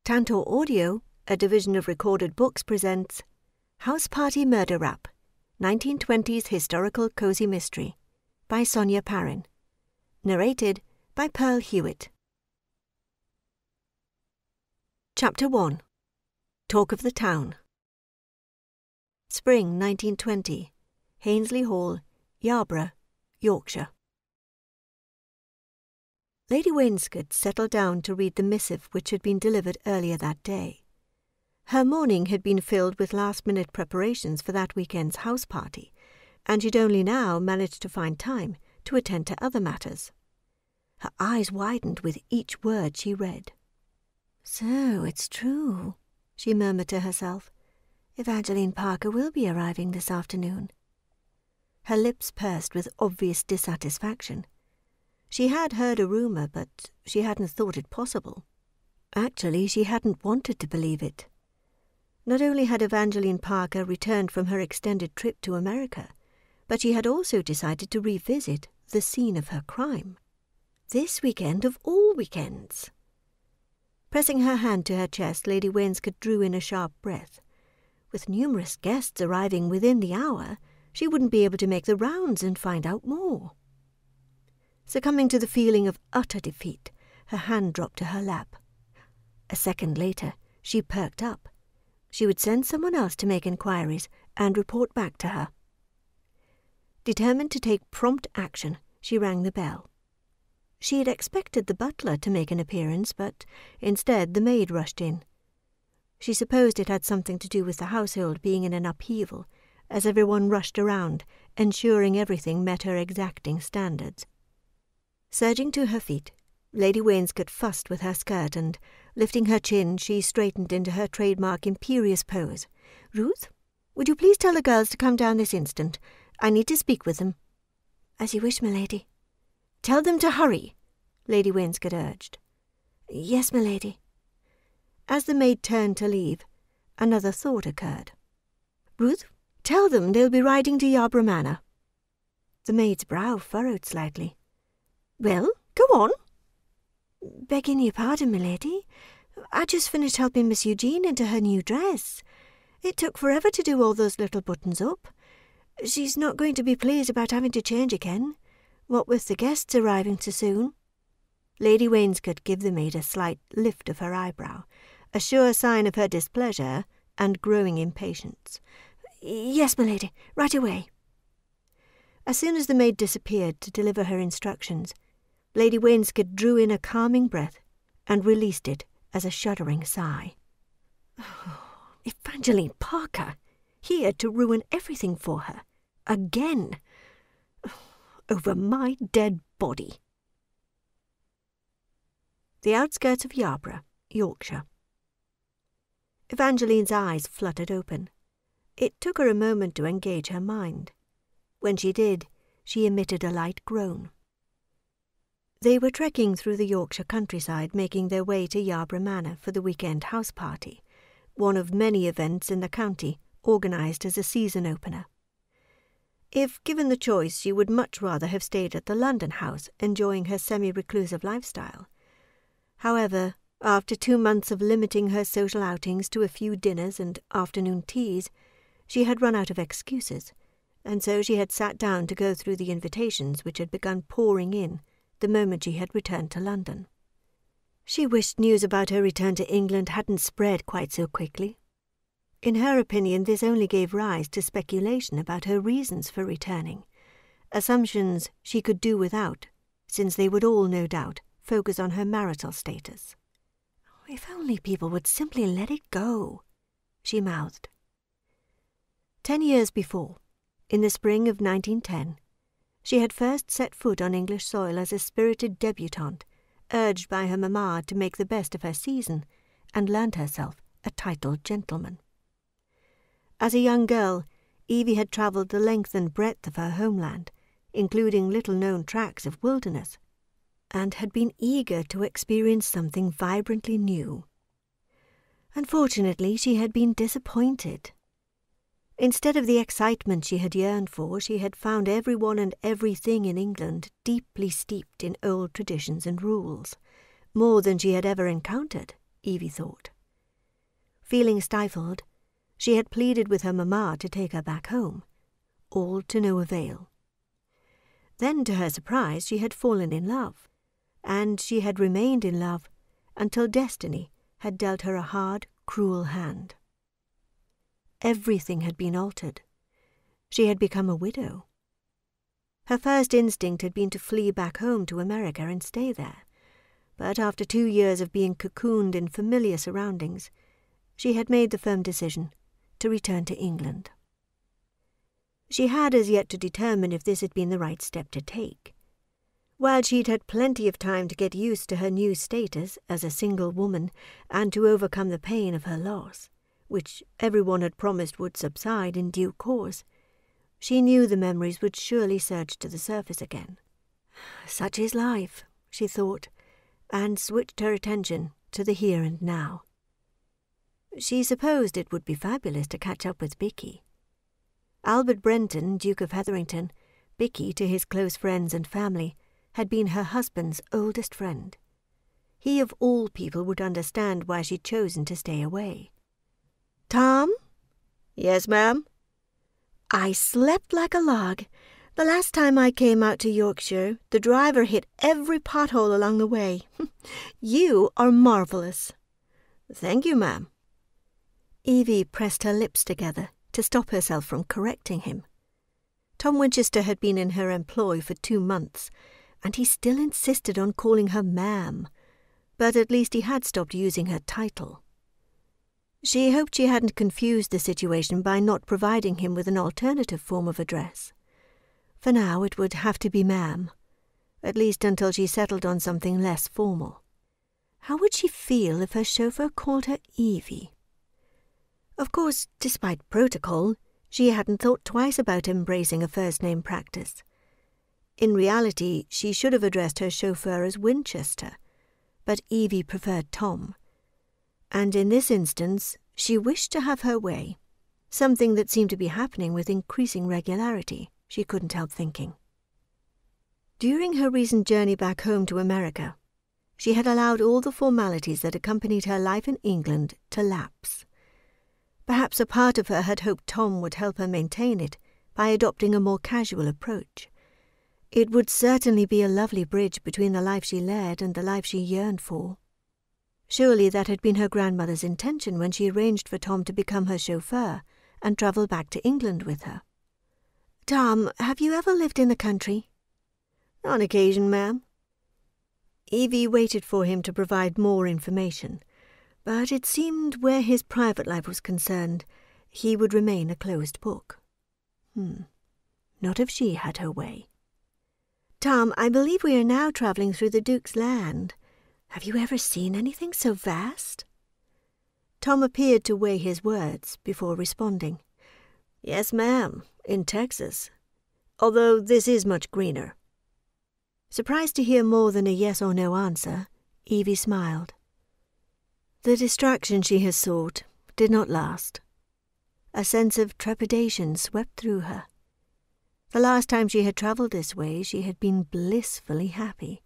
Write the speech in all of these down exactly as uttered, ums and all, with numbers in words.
Tantor Audio, a division of Recorded Books, presents House Party Murder Rap, nineteen twenties Historical Cozy Mystery, by Sonia Parin. Narrated by Pearl Hewitt. Chapter one. Talk of the Town. Spring nineteen twenty. Hainsley Hall, Yarborough, Yorkshire. Lady Wainscott settled down to read the missive which had been delivered earlier that day. Her morning had been filled with last-minute preparations for that weekend's house party, and she'd only now managed to find time to attend to other matters. Her eyes widened with each word she read. "So it's true," she murmured to herself. "Evangeline Parker will be arriving this afternoon." Her lips pursed with obvious dissatisfaction. She had heard a rumour, but she hadn't thought it possible. Actually, she hadn't wanted to believe it. Not only had Evangeline Parker returned from her extended trip to America, but she had also decided to revisit the scene of her crime. This weekend of all weekends. Pressing her hand to her chest, Lady Wainscott drew in a sharp breath. With numerous guests arriving within the hour, she wouldn't be able to make the rounds and find out more. Succumbing to the feeling of utter defeat, her hand dropped to her lap. A second later, she perked up. She would send someone else to make inquiries and report back to her. Determined to take prompt action, she rang the bell. She had expected the butler to make an appearance, but instead the maid rushed in. She supposed it had something to do with the household being in an upheaval, as everyone rushed around, ensuring everything met her exacting standards. Surging to her feet, Lady Wainscott fussed with her skirt and, lifting her chin, she straightened into her trademark imperious pose. "Ruth, would you please tell the girls to come down this instant? I need to speak with them." "As you wish, milady." "Tell them to hurry," Lady Wainscott urged. "Yes, milady." As the maid turned to leave, another thought occurred. "Ruth, tell them they'll be riding to Yarborough Manor." The maid's brow furrowed slightly. "Well, go on." "Begging your pardon, milady, I just finished helping Miss Eugene into her new dress. It took forever to do all those little buttons up. She's not going to be pleased about having to change again, what with the guests arriving so soon." Lady Wainscott gave the maid a slight lift of her eyebrow, a sure sign of her displeasure and growing impatience. "Yes, milady, right away." As soon as the maid disappeared to deliver her instructions, Lady Wainscott drew in a calming breath and released it as a shuddering sigh. Oh, Evangeline Parker, here to ruin everything for her, again, over my dead body. The outskirts of Yarborough, Yorkshire. Evangeline's eyes fluttered open. It took her a moment to engage her mind. When she did, she emitted a light groan. They were trekking through the Yorkshire countryside, making their way to Yarborough Manor for the weekend house party, one of many events in the county organised as a season opener. If given the choice, she would much rather have stayed at the London house, enjoying her semi-reclusive lifestyle. However, after two months of limiting her social outings to a few dinners and afternoon teas, she had run out of excuses, and so she had sat down to go through the invitations which had begun pouring in the moment she had returned to London. She wished news about her return to England hadn't spread quite so quickly. In her opinion, this only gave rise to speculation about her reasons for returning, assumptions she could do without, since they would all, no doubt, focus on her marital status. "If only people would simply let it go," she mouthed. Ten years before, in the spring of nineteen ten, she had first set foot on English soil as a spirited debutante, urged by her mamma to make the best of her season, and learned herself a titled gentleman. As a young girl, Evie had travelled the length and breadth of her homeland, including little-known tracts of wilderness, and had been eager to experience something vibrantly new. Unfortunately, she had been disappointed. Instead of the excitement she had yearned for, she had found everyone and everything in England deeply steeped in old traditions and rules, more than she had ever encountered, Evie thought. Feeling stifled, she had pleaded with her mamma to take her back home, all to no avail. Then, to her surprise, she had fallen in love, and she had remained in love until destiny had dealt her a hard, cruel hand. Everything had been altered. She had become a widow. Her first instinct had been to flee back home to America and stay there, but after two years of being cocooned in familiar surroundings, she had made the firm decision to return to England. She had as yet to determine if this had been the right step to take. While she'd had plenty of time to get used to her new status as a single woman and to overcome the pain of her loss, which everyone had promised would subside in due course, she knew the memories would surely surge to the surface again. Such is life, she thought, and switched her attention to the here and now. She supposed it would be fabulous to catch up with Bicky. Albert Brenton, Duke of Hetherington, Bicky to his close friends and family, had been her husband's oldest friend. He of all people would understand why she'd chosen to stay away. "Tom?" "Yes, ma'am?" "I slept like a log. The last time I came out to Yorkshire, the driver hit every pothole along the way. You are marvellous." "Thank you, ma'am." Evie pressed her lips together to stop herself from correcting him. Tom Winchester had been in her employ for two months, and he still insisted on calling her ma'am, but at least he had stopped using her title. She hoped she hadn't confused the situation by not providing him with an alternative form of address. For now it would have to be ma'am, at least until she settled on something less formal. How would she feel if her chauffeur called her Evie? Of course, despite protocol, she hadn't thought twice about embracing a first-name practice. In reality, she should have addressed her chauffeur as Winchester, but Evie preferred Tom. And in this instance, she wished to have her way, something that seemed to be happening with increasing regularity, she couldn't help thinking. During her recent journey back home to America, she had allowed all the formalities that accompanied her life in England to lapse. Perhaps a part of her had hoped Tom would help her maintain it by adopting a more casual approach. It would certainly be a lovely bridge between the life she led and the life she yearned for. Surely that had been her grandmother's intention when she arranged for Tom to become her chauffeur and travel back to England with her. "Tom, have you ever lived in the country?" "On occasion, ma'am." Evie waited for him to provide more information, but it seemed where his private life was concerned, he would remain a closed book. Hmm, not if she had her way. "Tom, I believe we are now travelling through the Duke's land. Have you ever seen anything so vast?" Tom appeared to weigh his words before responding. "Yes, ma'am, in Texas, although this is much greener." Surprised to hear more than a yes or no answer, Evie smiled. The distraction she had sought did not last. A sense of trepidation swept through her. The last time she had travelled this way, she had been blissfully happy.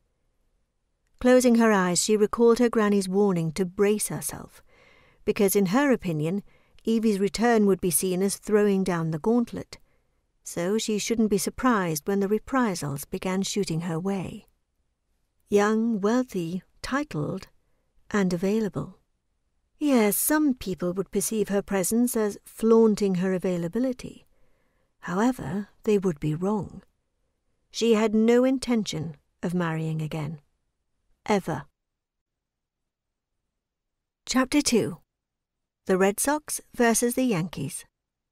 Closing her eyes, she recalled her granny's warning to brace herself, because in her opinion, Evie's return would be seen as throwing down the gauntlet, so she shouldn't be surprised when the reprisals began shooting her way. Young, wealthy, titled, and available. Yes, some people would perceive her presence as flaunting her availability. However, they would be wrong. She had no intention of marrying again. Ever. Chapter two. The Red Sox versus the Yankees.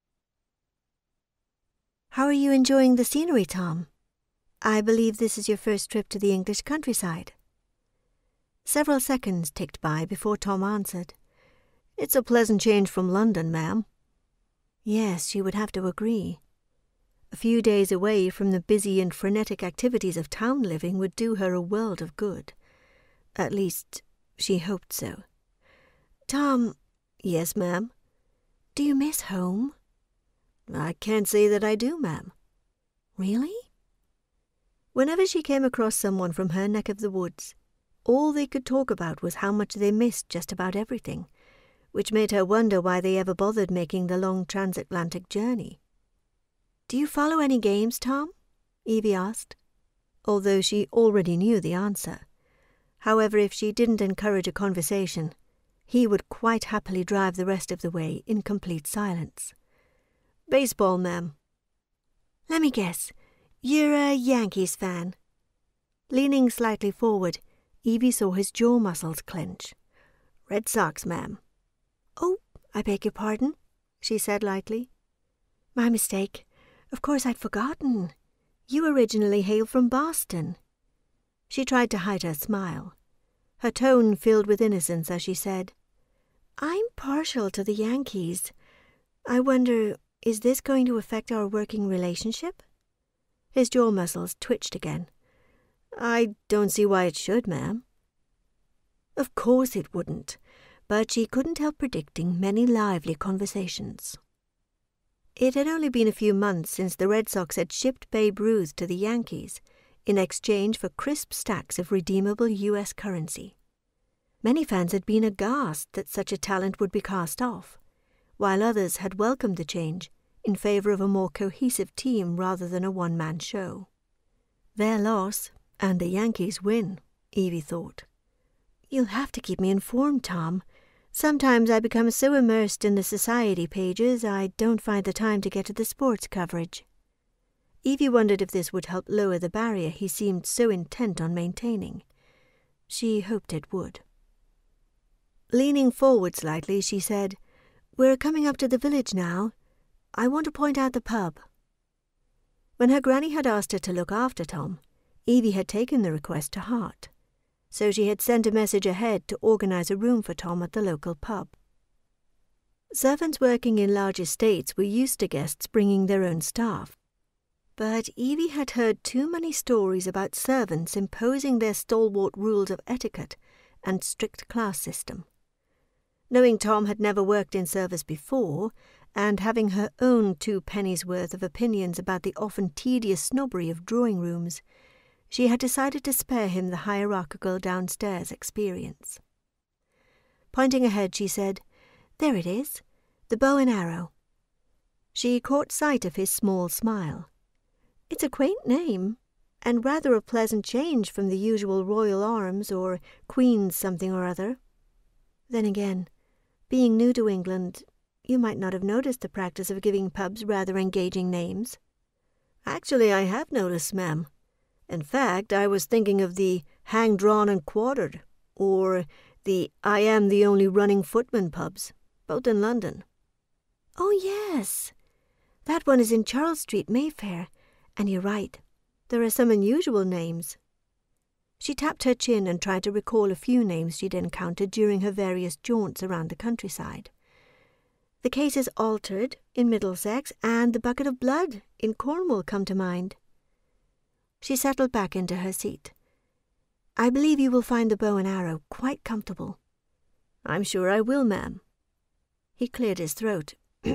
"How are you enjoying the scenery, Tom? I believe this is your first trip to the English countryside." Several seconds ticked by before Tom answered. "It's a pleasant change from London, ma'am." Yes, she would have to agree. A few days away from the busy and frenetic activities of town living would do her a world of good. At least, she hoped so. "Tom." "Yes, ma'am." "Do you miss home?" "I can't say that I do, ma'am." "Really?" Whenever she came across someone from her neck of the woods, all they could talk about was how much they missed just about everything, which made her wonder why they ever bothered making the long transatlantic journey. "Do you follow any games, Tom?" Evie asked, although she already knew the answer. However, if she didn't encourage a conversation, he would quite happily drive the rest of the way in complete silence. "Baseball, ma'am." "Let me guess. You're a Yankees fan." Leaning slightly forward, Evie saw his jaw muscles clench. "Red Sox, ma'am." "Oh, I beg your pardon," she said lightly. "My mistake. Of course I'd forgotten. You originally hail from Boston." She tried to hide her smile. Her tone filled with innocence as she said, "I'm partial to the Yankees. I wonder, is this going to affect our working relationship?" His jaw muscles twitched again. "I don't see why it should, ma'am." Of course it wouldn't, but she couldn't help predicting many lively conversations. It had only been a few months since the Red Sox had shipped Babe Ruth to the Yankees in exchange for crisp stacks of redeemable U S currency. Many fans had been aghast that such a talent would be cast off, while others had welcomed the change in favor of a more cohesive team rather than a one-man show. Their loss, and the Yankees' win, Evie thought. "You'll have to keep me informed, Tom. Sometimes I become so immersed in the society pages I don't find the time to get to the sports coverage." Evie wondered if this would help lower the barrier he seemed so intent on maintaining. She hoped it would. Leaning forward slightly, she said, "We're coming up to the village now. I want to point out the pub." When her granny had asked her to look after Tom, Evie had taken the request to heart, so she had sent a message ahead to organize a room for Tom at the local pub. Servants working in large estates were used to guests bringing their own staff, but Evie had heard too many stories about servants imposing their stalwart rules of etiquette and strict class system. Knowing Tom had never worked in service before, and having her own two pennies' worth of opinions about the often tedious snobbery of drawing rooms, she had decided to spare him the hierarchical downstairs experience. Pointing ahead, she said, "There it is, the Bow and Arrow." She caught sight of his small smile. "It's a quaint name, and rather a pleasant change from the usual Royal Arms or Queen's something or other. Then again, being new to England, you might not have noticed the practice of giving pubs rather engaging names." "Actually, I have noticed, ma'am. In fact, I was thinking of the Hang Drawn and Quartered, or the I Am the Only Running Footman pubs, both in London." "Oh, yes. That one is in Charles Street, Mayfair, and you're right. There are some unusual names." She tapped her chin and tried to recall a few names she'd encountered during her various jaunts around the countryside. The Cases Altered in Middlesex and the Bucket of Blood in Cornwall come to mind. She settled back into her seat. "I believe you will find the Bow and Arrow quite comfortable." "I'm sure I will, ma'am." He cleared his throat.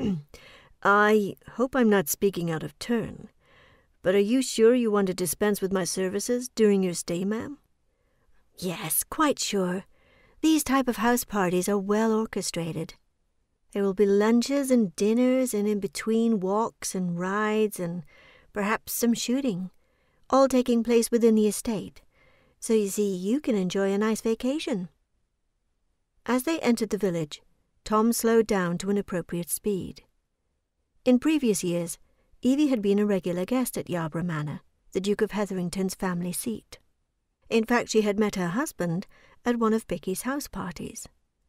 "I hope I'm not speaking out of turn, but are you sure you want to dispense with my services during your stay, ma'am?" "Yes, quite sure. These type of house parties are well orchestrated. There will be lunches and dinners and in between walks and rides and perhaps some shooting, all taking place within the estate, so you see you can enjoy a nice vacation." As they entered the village, Tom slowed down to an appropriate speed. In previous years, Evie had been a regular guest at Yarborough Manor, the Duke of Hetherington's family seat. In fact, she had met her husband at one of Bicky's house parties.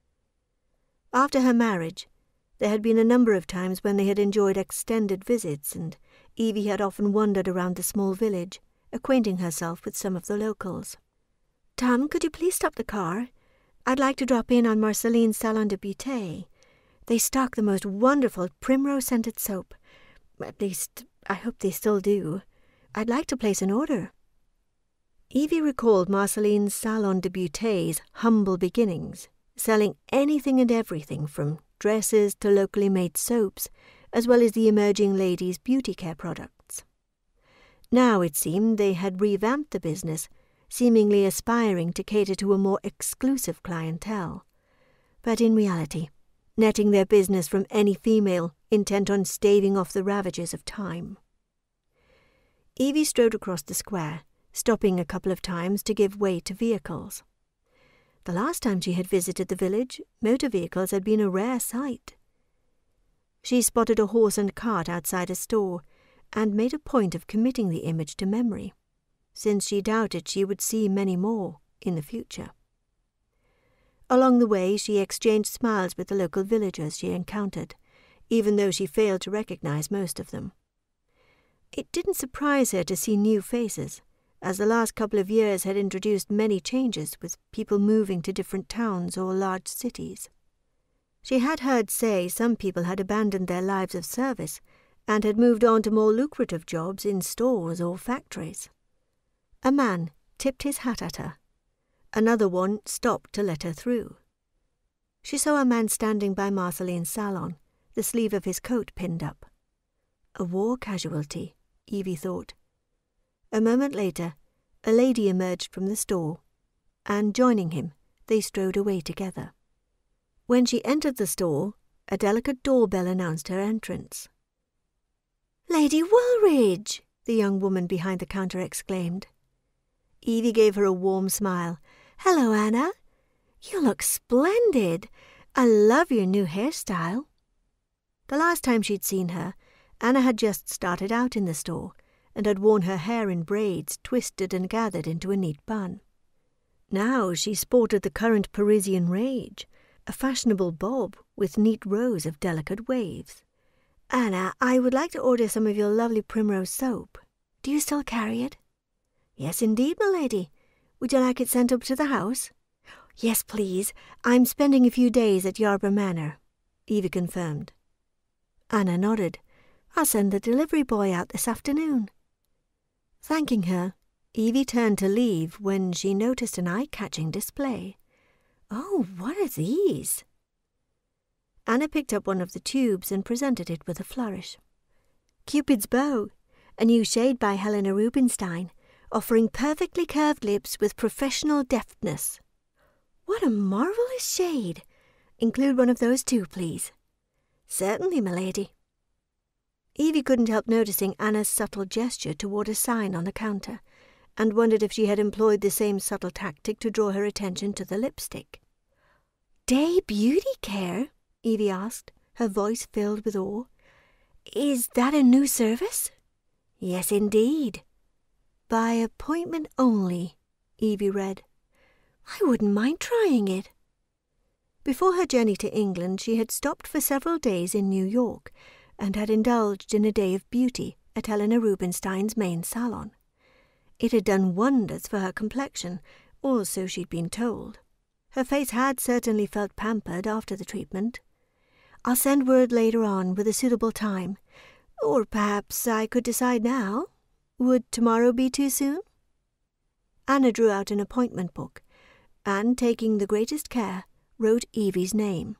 After her marriage, there had been a number of times when they had enjoyed extended visits, and Evie had often wandered around the small village, acquainting herself with some of the locals. "Tom, could you please stop the car? I'd like to drop in on Marceline's Salon de Beauté. They stock the most wonderful primrose-scented soap. At least, I hope they still do. I'd like to place an order." Evie recalled Marceline's Salon de Beauté's humble beginnings, selling anything and everything from dresses to locally made soaps, as well as the emerging ladies' beauty care products. Now, it seemed, they had revamped the business, seemingly aspiring to cater to a more exclusive clientele. But in reality, netting their business from any female intent on staving off the ravages of time. Evie strode across the square, stopping a couple of times to give way to vehicles. The last time she had visited the village, motor vehicles had been a rare sight. She spotted a horse and cart outside a store, and made a point of committing the image to memory, since she doubted she would see many more in the future. Along the way she exchanged smiles with the local villagers she encountered, even though she failed to recognize most of them. It didn't surprise her to see new faces, as the last couple of years had introduced many changes with people moving to different towns or large cities. She had heard say some people had abandoned their lives of service and had moved on to more lucrative jobs in stores or factories. A man tipped his hat at her. Another one stopped to let her through. She saw a man standing by Marceline's salon, the sleeve of his coat pinned up. A war casualty, Evie thought. A moment later, a lady emerged from the store, and joining him, they strode away together. When she entered the store, a delicate doorbell announced her entrance. "Lady Woodridge!" the young woman behind the counter exclaimed. Evie gave her a warm smile. "Hello, Anna. You look splendid. I love your new hairstyle." The last time she'd seen her, Anna had just started out in the store and had worn her hair in braids twisted and gathered into a neat bun. Now she sported the current Parisian rage, a fashionable bob with neat rows of delicate waves. "Anna, I would like to order some of your lovely primrose soap. Do you still carry it?" "Yes, indeed, my lady. Would you like it sent up to the house?" "Yes, please. I'm spending a few days at Yarber Manor," Evie confirmed. Anna nodded. "I'll send the delivery boy out this afternoon." Thanking her, Evie turned to leave when she noticed an eye-catching display. "Oh, what are these?" Anna picked up one of the tubes and presented it with a flourish. "Cupid's Bow, a new shade by Helena Rubinstein, offering perfectly curved lips with professional deftness." "What a marvellous shade! Include one of those too, please." "Certainly, my lady." Evie couldn't help noticing Anna's subtle gesture toward a sign on the counter, and wondered if she had employed the same subtle tactic to draw her attention to the lipstick. "Day Beauty Care?" Evie asked, her voice filled with awe. "Is that a new service?" "Yes, indeed." "By appointment only," Evie read. "I wouldn't mind trying it." Before her journey to England, she had stopped for several days in New York, and had indulged in a day of beauty at Helena Rubinstein's main salon. It had done wonders for her complexion, or so she'd been told. Her face had certainly felt pampered after the treatment. "I'll send word later on with a suitable time. Or perhaps I could decide now. Would tomorrow be too soon?" Anna drew out an appointment book, and, taking the greatest care, wrote Evie's name.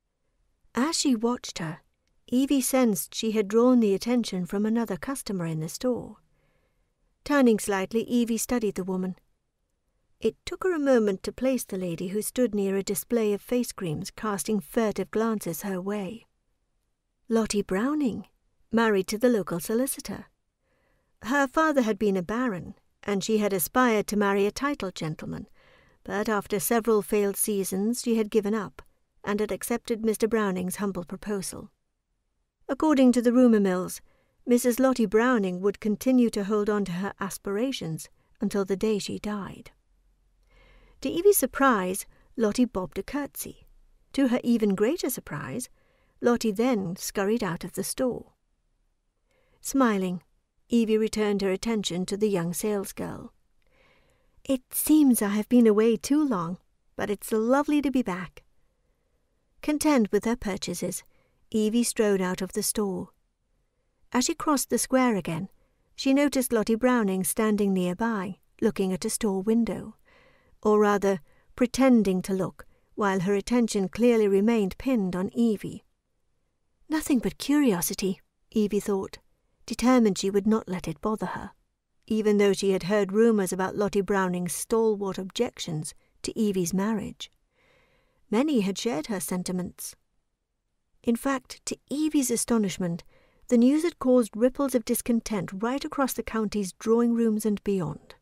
As she watched her, Evie sensed she had drawn the attention from another customer in the store. Turning slightly, Evie studied the woman. It took her a moment to place the lady who stood near a display of face creams, casting furtive glances her way. Lottie Browning, married to the local solicitor. Her father had been a baron, and she had aspired to marry a titled gentleman, but after several failed seasons she had given up, and had accepted Mister Browning's humble proposal. According to the rumour mills, Missus Lottie Browning would continue to hold on to her aspirations until the day she died. To Evie's surprise, Lottie bobbed a curtsy. To her even greater surprise, Lottie then scurried out of the store. Smiling, Evie returned her attention to the young salesgirl. "It seems I have been away too long, but it's lovely to be back." Content with her purchases, Evie strode out of the store. As she crossed the square again, she noticed Lottie Browning standing nearby, looking at a store window, or rather, pretending to look, while her attention clearly remained pinned on Evie. Nothing but curiosity, Evie thought, determined she would not let it bother her, even though she had heard rumours about Lottie Browning's stalwart objections to Evie's marriage. Many had shared her sentiments. In fact, to Evie's astonishment, the news had caused ripples of discontent right across the county's drawing-rooms and beyond.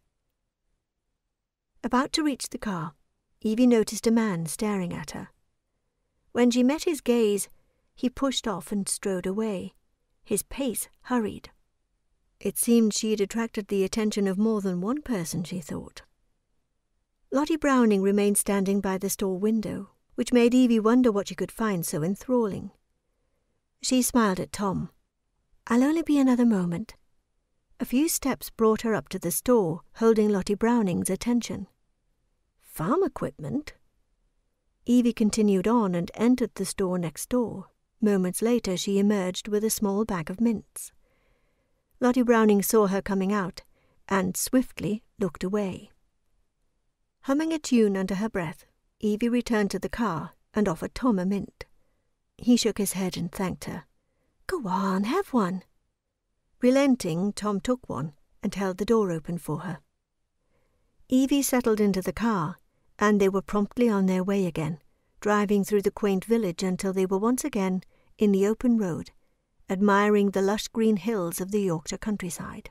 About to reach the car, Evie noticed a man staring at her. When she met his gaze, he pushed off and strode away, his pace hurried. It seemed she had attracted the attention of more than one person, she thought. Lottie Browning remained standing by the store window, which made Evie wonder what she could find so enthralling. She smiled at Tom. "I'll only be another moment." A few steps brought her up to the store, holding Lottie Browning's attention. Farm equipment? Evie continued on and entered the store next door. Moments later she emerged with a small bag of mints. Lottie Browning saw her coming out, and swiftly looked away. Humming a tune under her breath, Evie returned to the car and offered Tom a mint. He shook his head and thanked her. "Go on, have one." Relenting, Tom took one and held the door open for her. Evie settled into the car, and they were promptly on their way again, driving through the quaint village until they were once again in the open road, admiring the lush green hills of the Yorkshire countryside.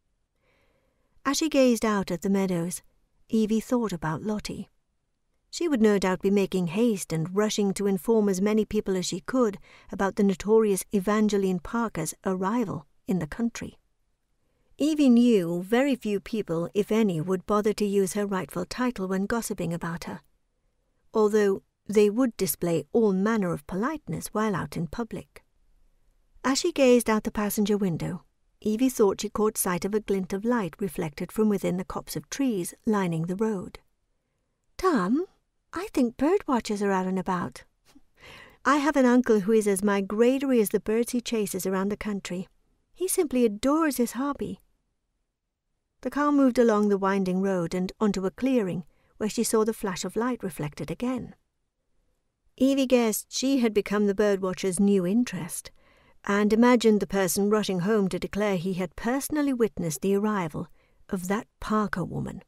As she gazed out at the meadows, Evie thought about Lottie. She would no doubt be making haste and rushing to inform as many people as she could about the notorious Evangeline Parker's arrival in the country. Evie knew very few people, if any, would bother to use her rightful title when gossiping about her, although they would display all manner of politeness while out in public. As she gazed out the passenger window, Evie thought she caught sight of a glint of light reflected from within the copse of trees lining the road. "Tom, I think bird watchers are out and about. I have an uncle who is as migratory as the birds he chases around the country. He simply adores his hobby." The car moved along the winding road and onto a clearing where she saw the flash of light reflected again. Evie guessed she had become the birdwatcher's new interest, and imagined the person rushing home to declare he had personally witnessed the arrival of that Parker woman.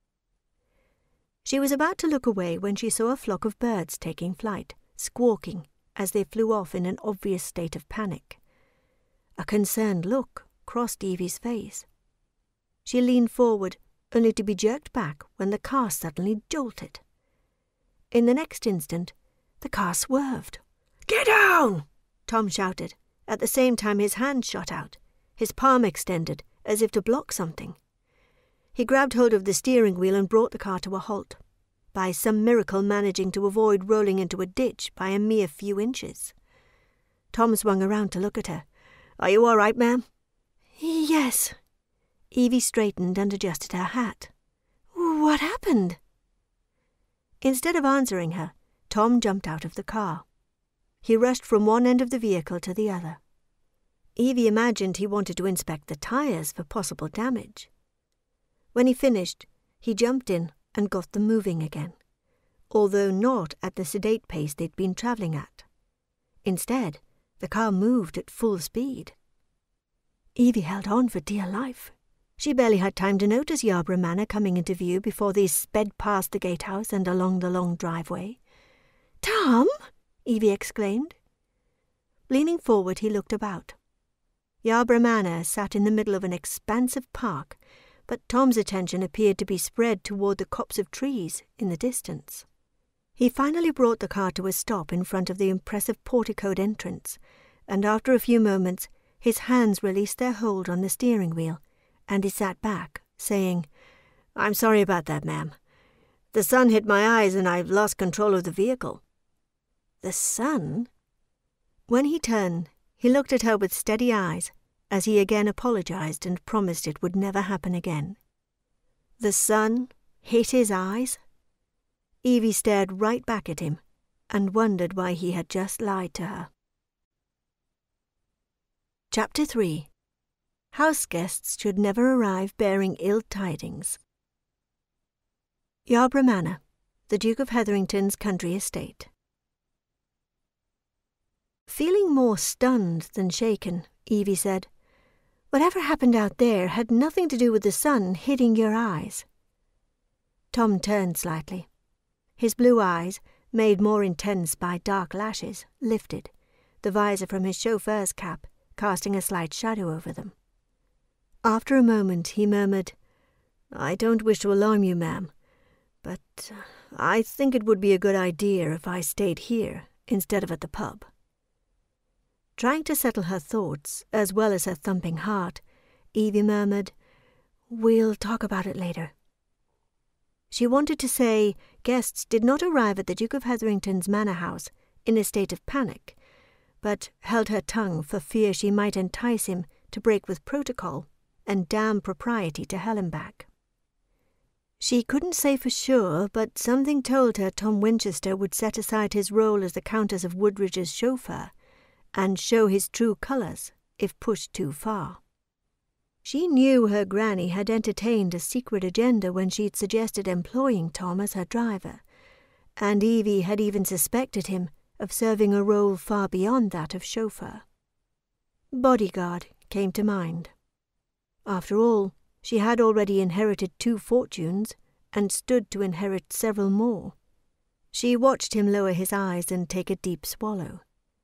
She was about to look away when she saw a flock of birds taking flight, squawking as they flew off in an obvious state of panic. A concerned look crossed Evie's face. She leaned forward, only to be jerked back when the car suddenly jolted. In the next instant, the car swerved. "Get down!" Tom shouted. At the same time his hand shot out, his palm extended as if to block something. He grabbed hold of the steering wheel and brought the car to a halt, by some miracle managing to avoid rolling into a ditch by a mere few inches. Tom swung around to look at her. "Are you all right, ma'am?" "Yes." Evie straightened and adjusted her hat. "What happened?" Instead of answering her, Tom jumped out of the car. He rushed from one end of the vehicle to the other. Evie imagined he wanted to inspect the tires for possible damage. When he finished, he jumped in and got them moving again, although not at the sedate pace they'd been travelling at. Instead, the car moved at full speed. Evie held on for dear life. She barely had time to notice Yarborough Manor coming into view before they sped past the gatehouse and along the long driveway. "Tom!" Evie exclaimed. Leaning forward, he looked about. Yarborough Manor sat in the middle of an expansive park, but Tom's attention appeared to be spread toward the copse of trees in the distance. He finally brought the car to a stop in front of the impressive porticoed entrance, and after a few moments his hands released their hold on the steering wheel, and he sat back, saying, "I'm sorry about that, ma'am. The sun hit my eyes and I've lost control of the vehicle." The sun? When he turned, he looked at her with steady eyes, as he again apologized and promised it would never happen again. The sun hit his eyes? Evie stared right back at him and wondered why he had just lied to her. Chapter three. House guests should never arrive bearing ill tidings. Yarborough Manor, the Duke of Hetherington's country estate. Feeling more stunned than shaken, Evie said, "Whatever happened out there had nothing to do with the sun hitting your eyes." Tom turned slightly. His blue eyes, made more intense by dark lashes, lifted, the visor from his chauffeur's cap casting a slight shadow over them. After a moment he murmured, "I don't wish to alarm you, ma'am, but I think it would be a good idea if I stayed here instead of at the pub." Trying to settle her thoughts, as well as her thumping heart, Evie murmured, "We'll talk about it later." She wanted to say guests did not arrive at the Duke of Hetherington's manor house in a state of panic, but held her tongue for fear she might entice him to break with protocol and damn propriety to hell and back. She couldn't say for sure, but something told her Tom Winchester would set aside his role as the Countess of Woodridge's chauffeur and show his true colours if pushed too far. She knew her granny had entertained a secret agenda when she'd suggested employing Tom as her driver, and Evie had even suspected him of serving a role far beyond that of chauffeur. Bodyguard came to mind. After all, she had already inherited two fortunes and stood to inherit several more. She watched him lower his eyes and take a deep swallow.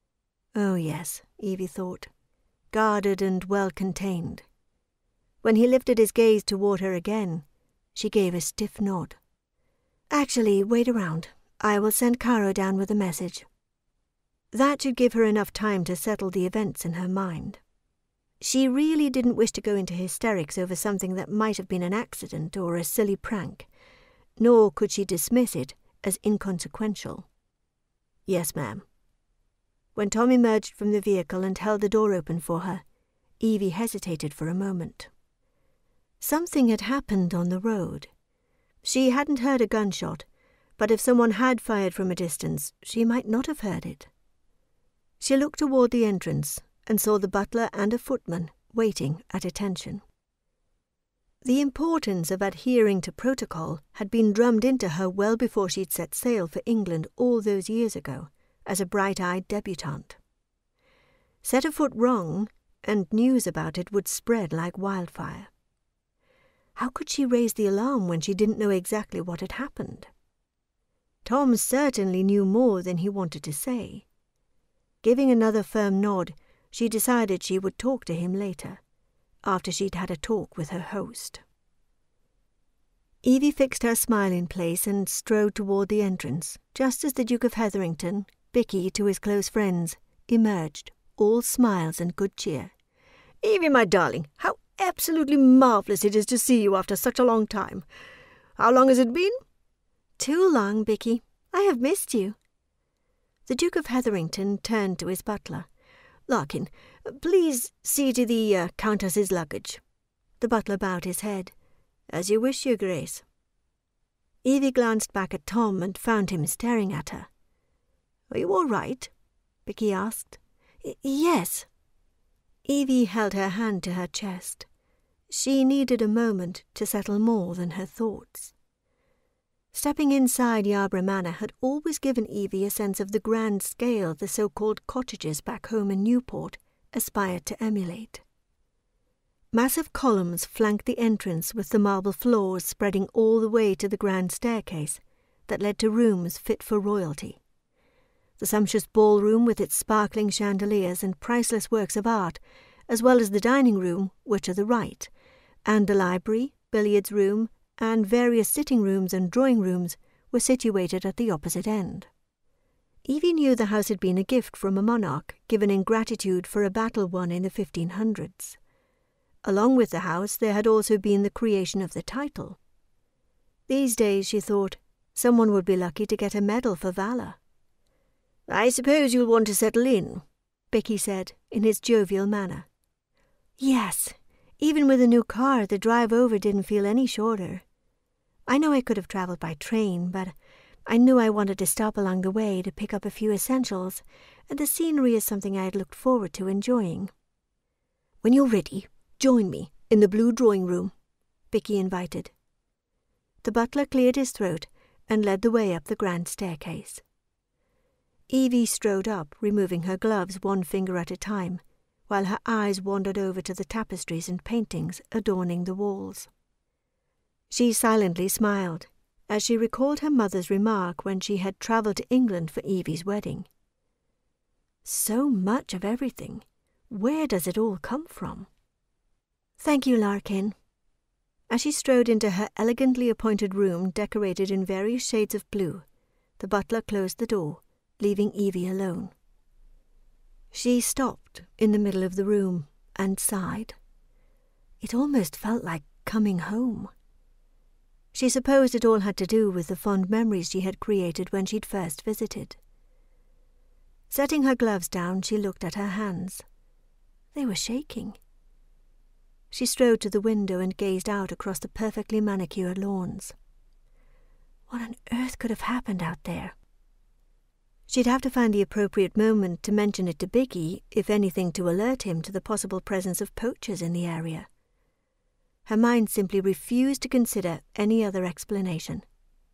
Oh yes, Evie thought, guarded and well contained. When he lifted his gaze toward her again, she gave a stiff nod. "Actually, wait around. I will send Caro down with a message." That should give her enough time to settle the events in her mind. She really didn't wish to go into hysterics over something that might have been an accident or a silly prank, nor could she dismiss it as inconsequential. "Yes, ma'am." When Tom emerged from the vehicle and held the door open for her, Evie hesitated for a moment. Something had happened on the road. She hadn't heard a gunshot, but if someone had fired from a distance, she might not have heard it. She looked toward the entrance and saw the butler and a footman waiting at attention. The importance of adhering to protocol had been drummed into her well before she'd set sail for England all those years ago, as a bright-eyed debutante. Set a foot wrong, and news about it would spread like wildfire. How could she raise the alarm when she didn't know exactly what had happened? Tom certainly knew more than he wanted to say. Giving another firm nod, she decided she would talk to him later, after she'd had a talk with her host. Evie fixed her smile in place and strode toward the entrance, just as the Duke of Hetherington, Bicky to his close friends, emerged, all smiles and good cheer. "Evie, my darling, how absolutely marvellous it is to see you after such a long time. How long has it been?" "Too long, Bicky. I have missed you." The Duke of Hetherington turned to his butler. "Larkin, please see to the uh, Countess's luggage." The butler bowed his head. "As you wish, Your Grace." Evie glanced back at Tom and found him staring at her. "Are you all right?" Bicky asked. "Yes." Evie held her hand to her chest. She needed a moment to settle more than her thoughts. Stepping inside Yarborough Manor had always given Evie a sense of the grand scale the so-called cottages back home in Newport aspired to emulate. Massive columns flanked the entrance with the marble floors spreading all the way to the grand staircase that led to rooms fit for royalty. The sumptuous ballroom with its sparkling chandeliers and priceless works of art, as well as the dining room, were to the right, and the library, billiards room, and various sitting rooms and drawing rooms were situated at the opposite end. Evie knew the house had been a gift from a monarch given in gratitude for a battle won in the fifteen hundreds. Along with the house there had also been the creation of the title. These days, she thought, someone would be lucky to get a medal for valour. "I suppose you'll want to settle in," Bicky said, in his jovial manner. "Yes, even with a new car, the drive over didn't feel any shorter. I know I could have travelled by train, but I knew I wanted to stop along the way to pick up a few essentials, and the scenery is something I had looked forward to enjoying." "When you're ready, join me in the blue drawing-room," Bicky invited. The butler cleared his throat and led the way up the grand staircase. Evie strode up, removing her gloves one finger at a time, while her eyes wandered over to the tapestries and paintings adorning the walls. She silently smiled, as she recalled her mother's remark when she had travelled to England for Evie's wedding. So much of everything. Where does it all come from? Thank you, Larkin. As she strode into her elegantly appointed room decorated in various shades of blue, the butler closed the door, leaving Evie alone. She stopped in the middle of the room and sighed. It almost felt like coming home. She supposed it all had to do with the fond memories she had created when she'd first visited. Setting her gloves down, she looked at her hands. They were shaking. She strode to the window and gazed out across the perfectly manicured lawns. What on earth could have happened out there? She'd have to find the appropriate moment to mention it to Biggie, if anything to alert him to the possible presence of poachers in the area. Her mind simply refused to consider any other explanation.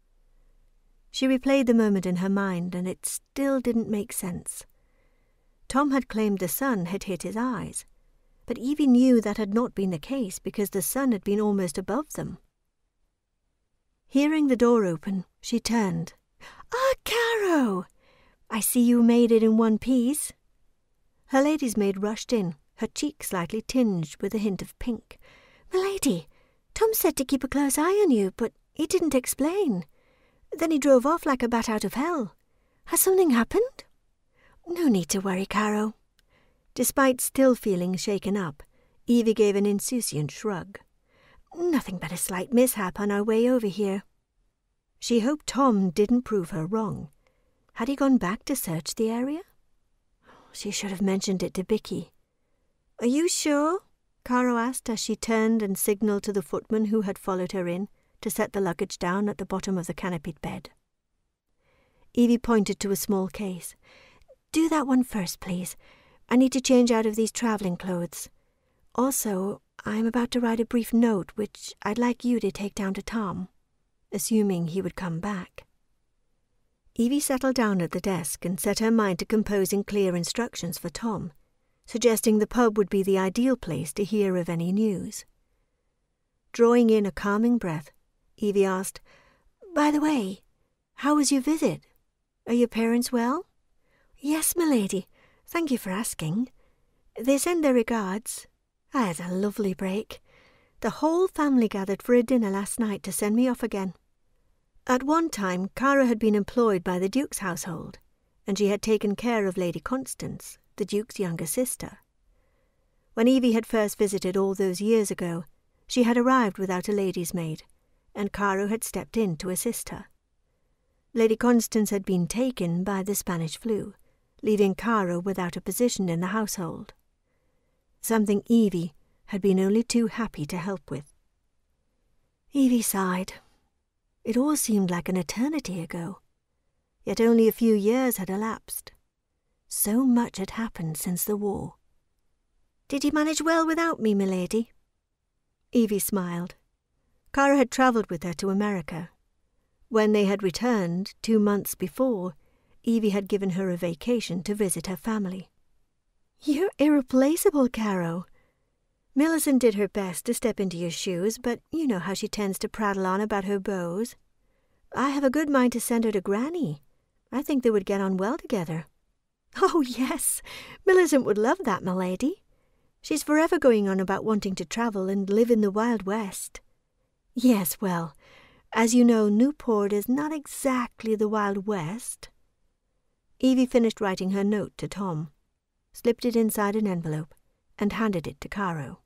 She replayed the moment in her mind, and it still didn't make sense. Tom had claimed the sun had hit his eyes, but Evie knew that had not been the case because the sun had been almost above them. Hearing the door open, she turned. "Ah, Caro! I see you made it in one piece." Her lady's maid rushed in, her cheek slightly tinged with a hint of pink. "Milady, Tom said to keep a close eye on you, but he didn't explain. Then he drove off like a bat out of hell. Has something happened?" "No need to worry, Caro." Despite still feeling shaken up, Evie gave an insouciant shrug. "Nothing but a slight mishap on our way over here." She hoped Tom didn't prove her wrong. Had he gone back to search the area? She should have mentioned it to Bicky. "Are you sure?" Caro asked as she turned and signalled to the footman who had followed her in to set the luggage down at the bottom of the canopied bed. Evie pointed to a small case. "Do that one first, please. I need to change out of these travelling clothes. Also, I'm about to write a brief note which I'd like you to take down to Tom, assuming he would come back." Evie settled down at the desk and set her mind to composing clear instructions for Tom, suggesting the pub would be the ideal place to hear of any news. Drawing in a calming breath, Evie asked, "By the way, how was your visit? Are your parents well?" "Yes, milady. Thank you for asking. They send their regards. I had a lovely break. The whole family gathered for a dinner last night to send me off again." At one time, Caro had been employed by the Duke's household, and she had taken care of Lady Constance, the Duke's younger sister. When Evie had first visited all those years ago, she had arrived without a lady's maid, and Caro had stepped in to assist her. Lady Constance had been taken by the Spanish flu, leaving Caro without a position in the household. Something Evie had been only too happy to help with. Evie sighed. It all seemed like an eternity ago, yet only a few years had elapsed. So much had happened since the war. "Did you manage well without me, milady?" Evie smiled. Caro had travelled with her to America. When they had returned, two months before, Evie had given her a vacation to visit her family. "You're irreplaceable, Caro." Millicent did her best to step into your shoes, but you know how she tends to prattle on about her beaux. I have a good mind to send her to Granny. I think they would get on well together. "Oh, yes, Millicent would love that, milady. She's forever going on about wanting to travel and live in the Wild West." "Yes, well, as you know, Newport is not exactly the Wild West." Evie finished writing her note to Tom, slipped it inside an envelope, and handed it to Caro.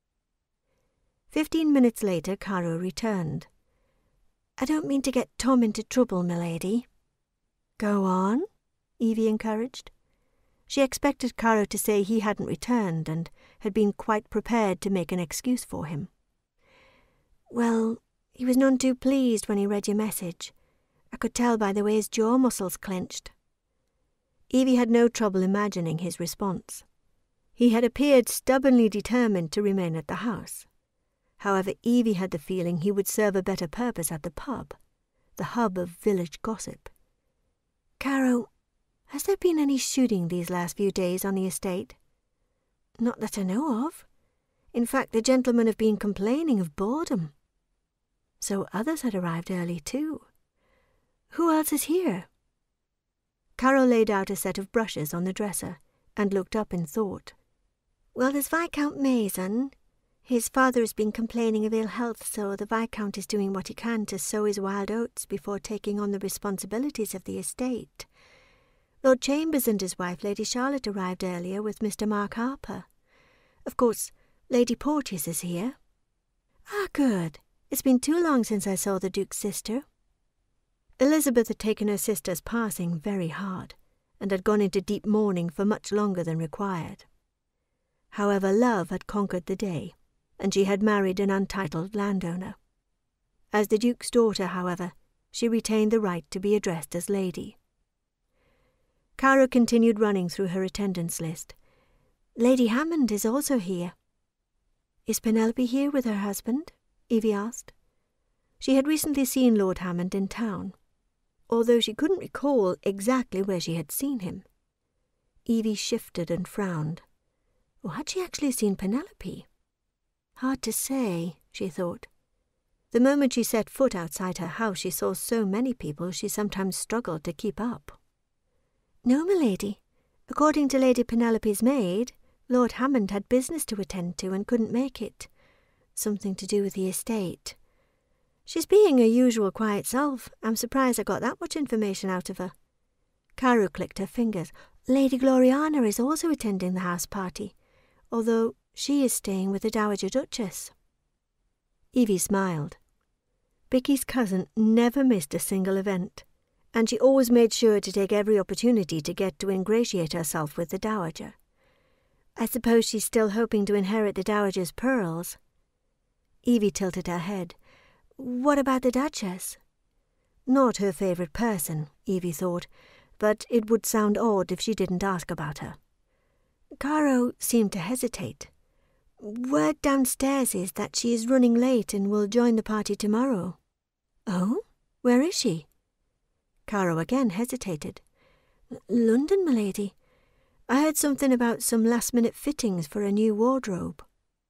Fifteen minutes later, Caro returned. "I don't mean to get Tom into trouble, milady." "Go on," Evie encouraged. She expected Caro to say he hadn't returned and had been quite prepared to make an excuse for him. "Well, he was none too pleased when he read your message. I could tell by the way his jaw muscles clenched." Evie had no trouble imagining his response. He had appeared stubbornly determined to remain at the house. However, Evie had the feeling he would serve a better purpose at the pub, the hub of village gossip. "Caro, has there been any shooting these last few days on the estate?" "Not that I know of. In fact, the gentlemen have been complaining of boredom." So others had arrived early too. "Who else is here?" Caro laid out a set of brushes on the dresser and looked up in thought. "Well, there's Viscount Mason. His father has been complaining of ill health, so the Viscount is doing what he can to sow his wild oats before taking on the responsibilities of the estate. Lord Chambers and his wife, Lady Charlotte, arrived earlier with Mister Mark Harper. Of course, Lady Porteous is here." "Ah, good. It's been too long since I saw the Duke's sister." Elizabeth had taken her sister's passing very hard, and had gone into deep mourning for much longer than required. However, love had conquered the day, and she had married an untitled landowner. As the Duke's daughter, however, she retained the right to be addressed as Lady. Caro continued running through her attendance list. "Lady Hammond is also here." "Is Penelope here with her husband?" Evie asked. She had recently seen Lord Hammond in town, although she couldn't recall exactly where she had seen him. Evie shifted and frowned. Or had she actually seen Penelope? Hard to say, she thought. The moment she set foot outside her house, she saw so many people she sometimes struggled to keep up. "No, milady. According to Lady Penelope's maid, Lord Hammond had business to attend to and couldn't make it. Something to do with the estate. She's being her usual quiet self. I'm surprised I got that much information out of her." Caro clicked her fingers. "Lady Gloriana is also attending the house party, although she is staying with the Dowager Duchess." Evie smiled. Becky's cousin never missed a single event, and she always made sure to take every opportunity to get to ingratiate herself with the Dowager. "I suppose she's still hoping to inherit the Dowager's pearls." Evie tilted her head. "What about the Duchess?" Not her favourite person, Evie thought, but it would sound odd if she didn't ask about her. Caro seemed to hesitate. "Word downstairs is that she is running late and will join the party tomorrow." "Oh? Where is she?" Caro again hesitated. "London, milady. I heard something about some last-minute fittings for a new wardrobe."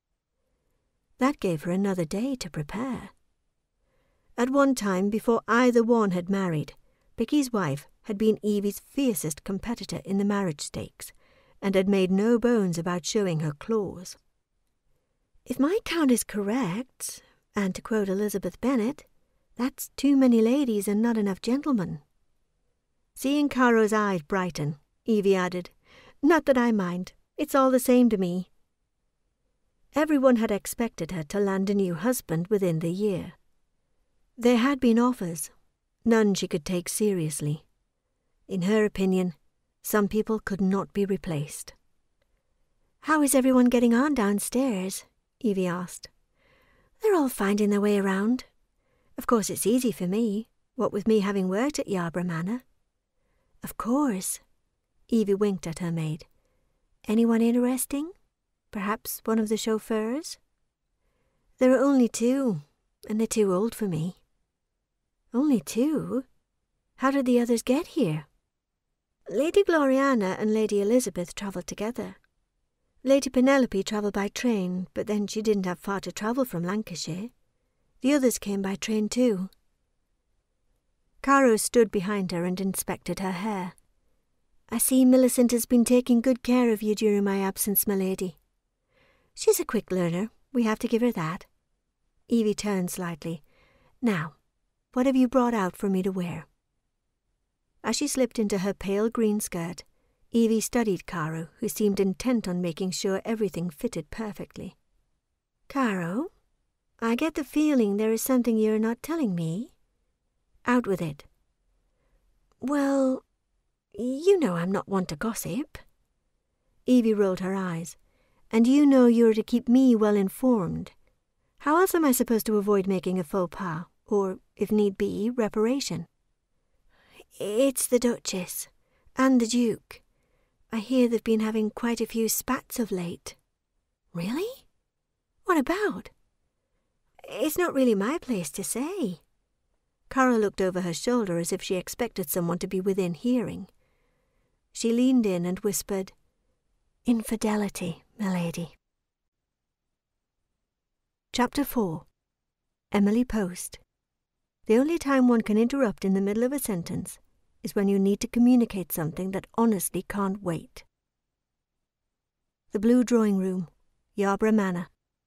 That gave her another day to prepare. At one time, before either one had married, Becky's wife had been Evie's fiercest competitor in the marriage stakes, and had made no bones about showing her claws. "If my count is correct, and to quote Elizabeth Bennet, that's too many ladies and not enough gentlemen." Seeing Caro's eyes brighten, Evie added, "Not that I mind. It's all the same to me." Everyone had expected her to land a new husband within the year. There had been offers, none she could take seriously. In her opinion, some people could not be replaced. "How is everyone getting on downstairs?" Evie asked. "They're all finding their way around. Of course it's easy for me, what with me having worked at Yarborough Manor." "Of course." Evie winked at her maid. "Anyone interesting? Perhaps one of the chauffeurs?" "There are only two, and they're too old for me." "Only two? How did the others get here?" "Lady Gloriana and Lady Elizabeth travelled together. Lady Penelope travelled by train, but then she didn't have far to travel from Lancashire. The others came by train too." Caro stood behind her and inspected her hair. "I see Millicent has been taking good care of you during my absence, my lady." "She's a quick learner, we have to give her that." Evie turned slightly. "Now, what have you brought out for me to wear?" As she slipped into her pale green skirt, Evie studied Caro, who seemed intent on making sure everything fitted perfectly. "Caro, I get the feeling there is something you're not telling me." "Out with it." "Well, you know I'm not one to gossip." Evie rolled her eyes. "And you know you're to keep me well informed. How else am I supposed to avoid making a faux pas, or, if need be, reparation?" "It's the Duchess, and the Duke. I hear they've been having quite a few spats of late." "Really? What about?" "It's not really my place to say." Caro looked over her shoulder as if she expected someone to be within hearing. She leaned in and whispered, "Infidelity, milady." Chapter four. Emily Post. The only time one can interrupt in the middle of a sentence is when you need to communicate something that honestly can't wait. The Blue Drawing Room, Yarborough Manor.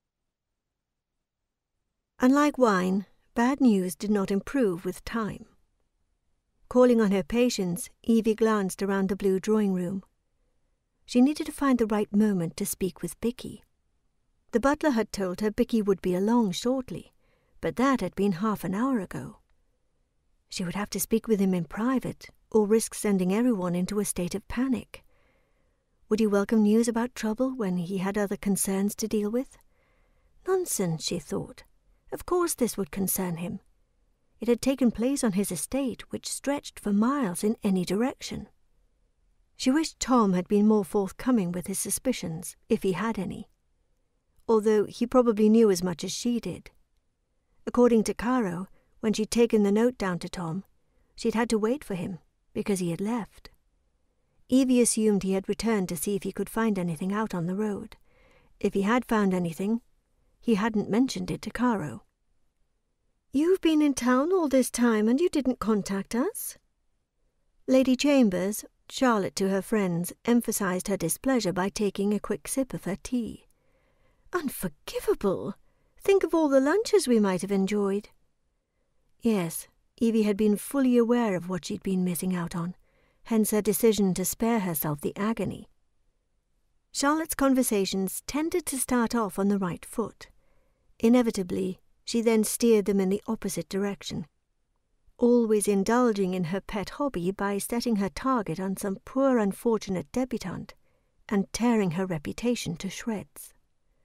Unlike wine, bad news did not improve with time. Calling on her patience, Evie glanced around the Blue Drawing Room. She needed to find the right moment to speak with Bicky. The butler had told her Bicky would be along shortly, but that had been half an hour ago. She would have to speak with him in private, or risk sending everyone into a state of panic. Would he welcome news about trouble when he had other concerns to deal with? Nonsense, she thought. Of course this would concern him. It had taken place on his estate, which stretched for miles in any direction. She wished Tom had been more forthcoming with his suspicions, if he had any, although he probably knew as much as she did. According to Caro, when she'd taken the note down to Tom, she'd had to wait for him, because he had left. Evie assumed he had returned to see if he could find anything out on the road. If he had found anything, he hadn't mentioned it to Caro. "You've been in town all this time and you didn't contact us?" Lady Chambers, Charlotte to her friends, emphasized her displeasure by taking a quick sip of her tea. "Unforgivable! Think of all the lunches we might have enjoyed." Yes, Evie had been fully aware of what she'd been missing out on, hence her decision to spare herself the agony. Charlotte's conversations tended to start off on the right foot. Inevitably, she then steered them in the opposite direction, always indulging in her pet hobby by setting her target on some poor unfortunate debutante and tearing her reputation to shreds.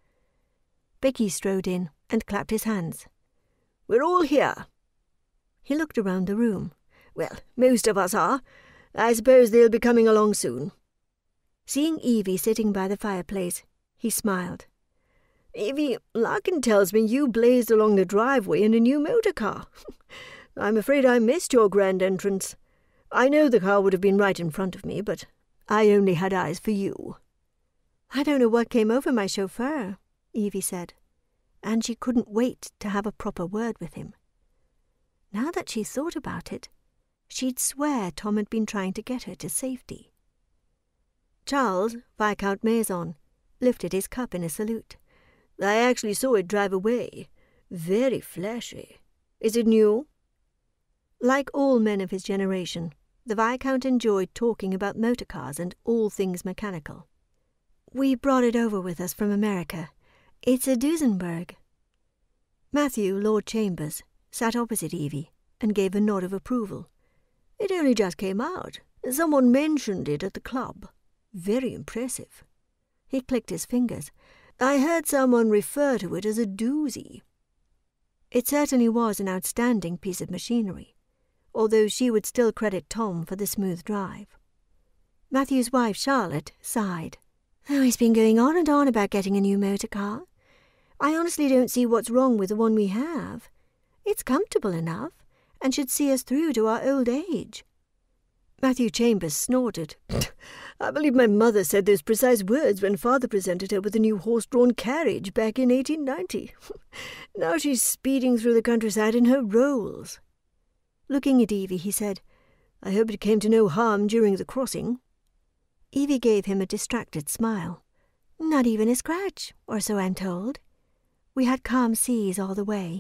Bicky strode in and clapped his hands. "We're all here." He looked around the room. "Well, most of us are. I suppose they'll be coming along soon." Seeing Evie sitting by the fireplace, he smiled. "Evie, Larkin tells me you blazed along the driveway in a new motor car. I'm afraid I missed your grand entrance. I know the car would have been right in front of me, but I only had eyes for you." "I don't know what came over my chauffeur," Evie said, and she couldn't wait to have a proper word with him. Now that she thought about it, she'd swear Tom had been trying to get her to safety. Charles, Viscount Maison, lifted his cup in a salute. "I actually saw it drive away. Very flashy. Is it new?" Like all men of his generation, the Viscount enjoyed talking about motor cars and all things mechanical. "We brought it over with us from America. It's a Duesenberg." Matthew, Lord Chambers, sat opposite Evie and gave a nod of approval. "It only just came out. Someone mentioned it at the club. Very impressive." He clicked his fingers. "I heard someone refer to it as a doozy." It certainly was an outstanding piece of machinery, although she would still credit Tom for the smooth drive. Matthew's wife, Charlotte, sighed. "Oh, he's been going on and on about getting a new motor car. I honestly don't see what's wrong with the one we have. It's comfortable enough, and should see us through to our old age." Matthew Chambers snorted. "I believe my mother said those precise words when father presented her with a new horse-drawn carriage back in eighteen ninety. Now she's speeding through the countryside in her Rolls." Looking at Evie, he said, "I hope it came to no harm during the crossing." Evie gave him a distracted smile. "Not even a scratch, or so I'm told. We had calm seas all the way."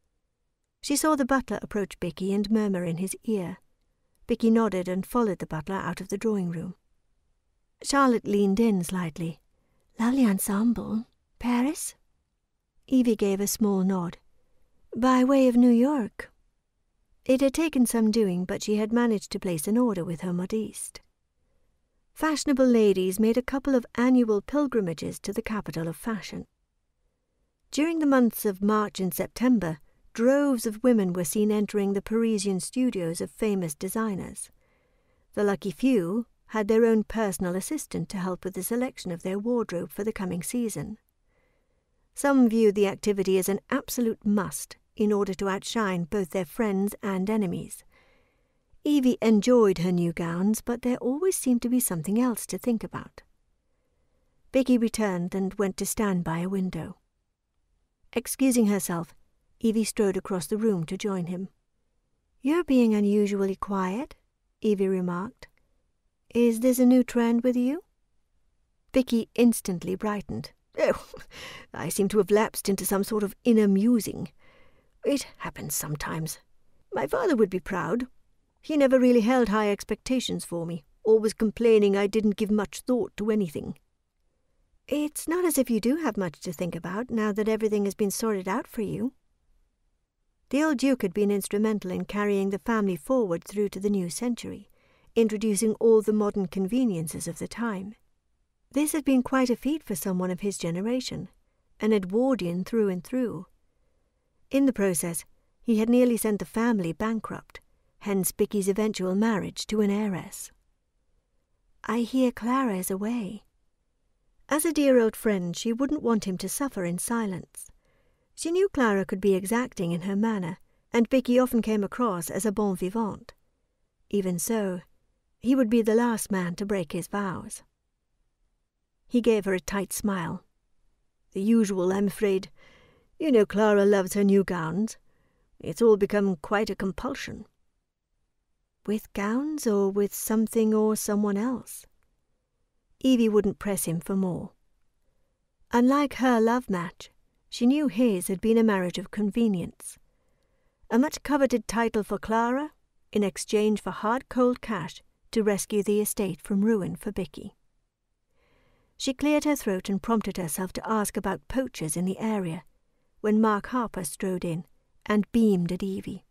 She saw the butler approach Bicky and murmur in his ear. Bicky nodded and followed the butler out of the drawing-room. Charlotte leaned in slightly. "Lovely ensemble. Paris?" Evie gave a small nod. "By way of New York." It had taken some doing, but she had managed to place an order with her modiste. Fashionable ladies made a couple of annual pilgrimages to the capital of fashion. During the months of March and September, droves of women were seen entering the Parisian studios of famous designers. The lucky few had their own personal assistant to help with the selection of their wardrobe for the coming season. Some viewed the activity as an absolute must in order to outshine both their friends and enemies. Evie enjoyed her new gowns, but there always seemed to be something else to think about. Bicky returned and went to stand by a window. Excusing herself, Evie strode across the room to join him. "You're being unusually quiet," Evie remarked. "Is this a new trend with you?" Vicky instantly brightened. "Oh, I seem to have lapsed into some sort of inner musing. It happens sometimes. My father would be proud. He never really held high expectations for me, always complaining I didn't give much thought to anything." "It's not as if you do have much to think about, now that everything has been sorted out for you." The old Duke had been instrumental in carrying the family forward through to the new century, introducing all the modern conveniences of the time. This had been quite a feat for someone of his generation, an Edwardian through and through. In the process, he had nearly sent the family bankrupt, hence Bicky's eventual marriage to an heiress. "I hear Clara is away." As a dear old friend, she wouldn't want him to suffer in silence. She knew Clara could be exacting in her manner, and Bicky often came across as a bon vivant. Even so, he would be the last man to break his vows. He gave her a tight smile. "The usual, I'm afraid. You know Clara loves her new gowns. It's all become quite a compulsion." "With gowns, or with something or someone else?" Evie wouldn't press him for more. Unlike her love match, she knew his had been a marriage of convenience. A much-coveted title for Clara, in exchange for hard cold cash to rescue the estate from ruin for Bicky. She cleared her throat and prompted herself to ask about poachers in the area, when Mark Harper strode in and beamed at Evie.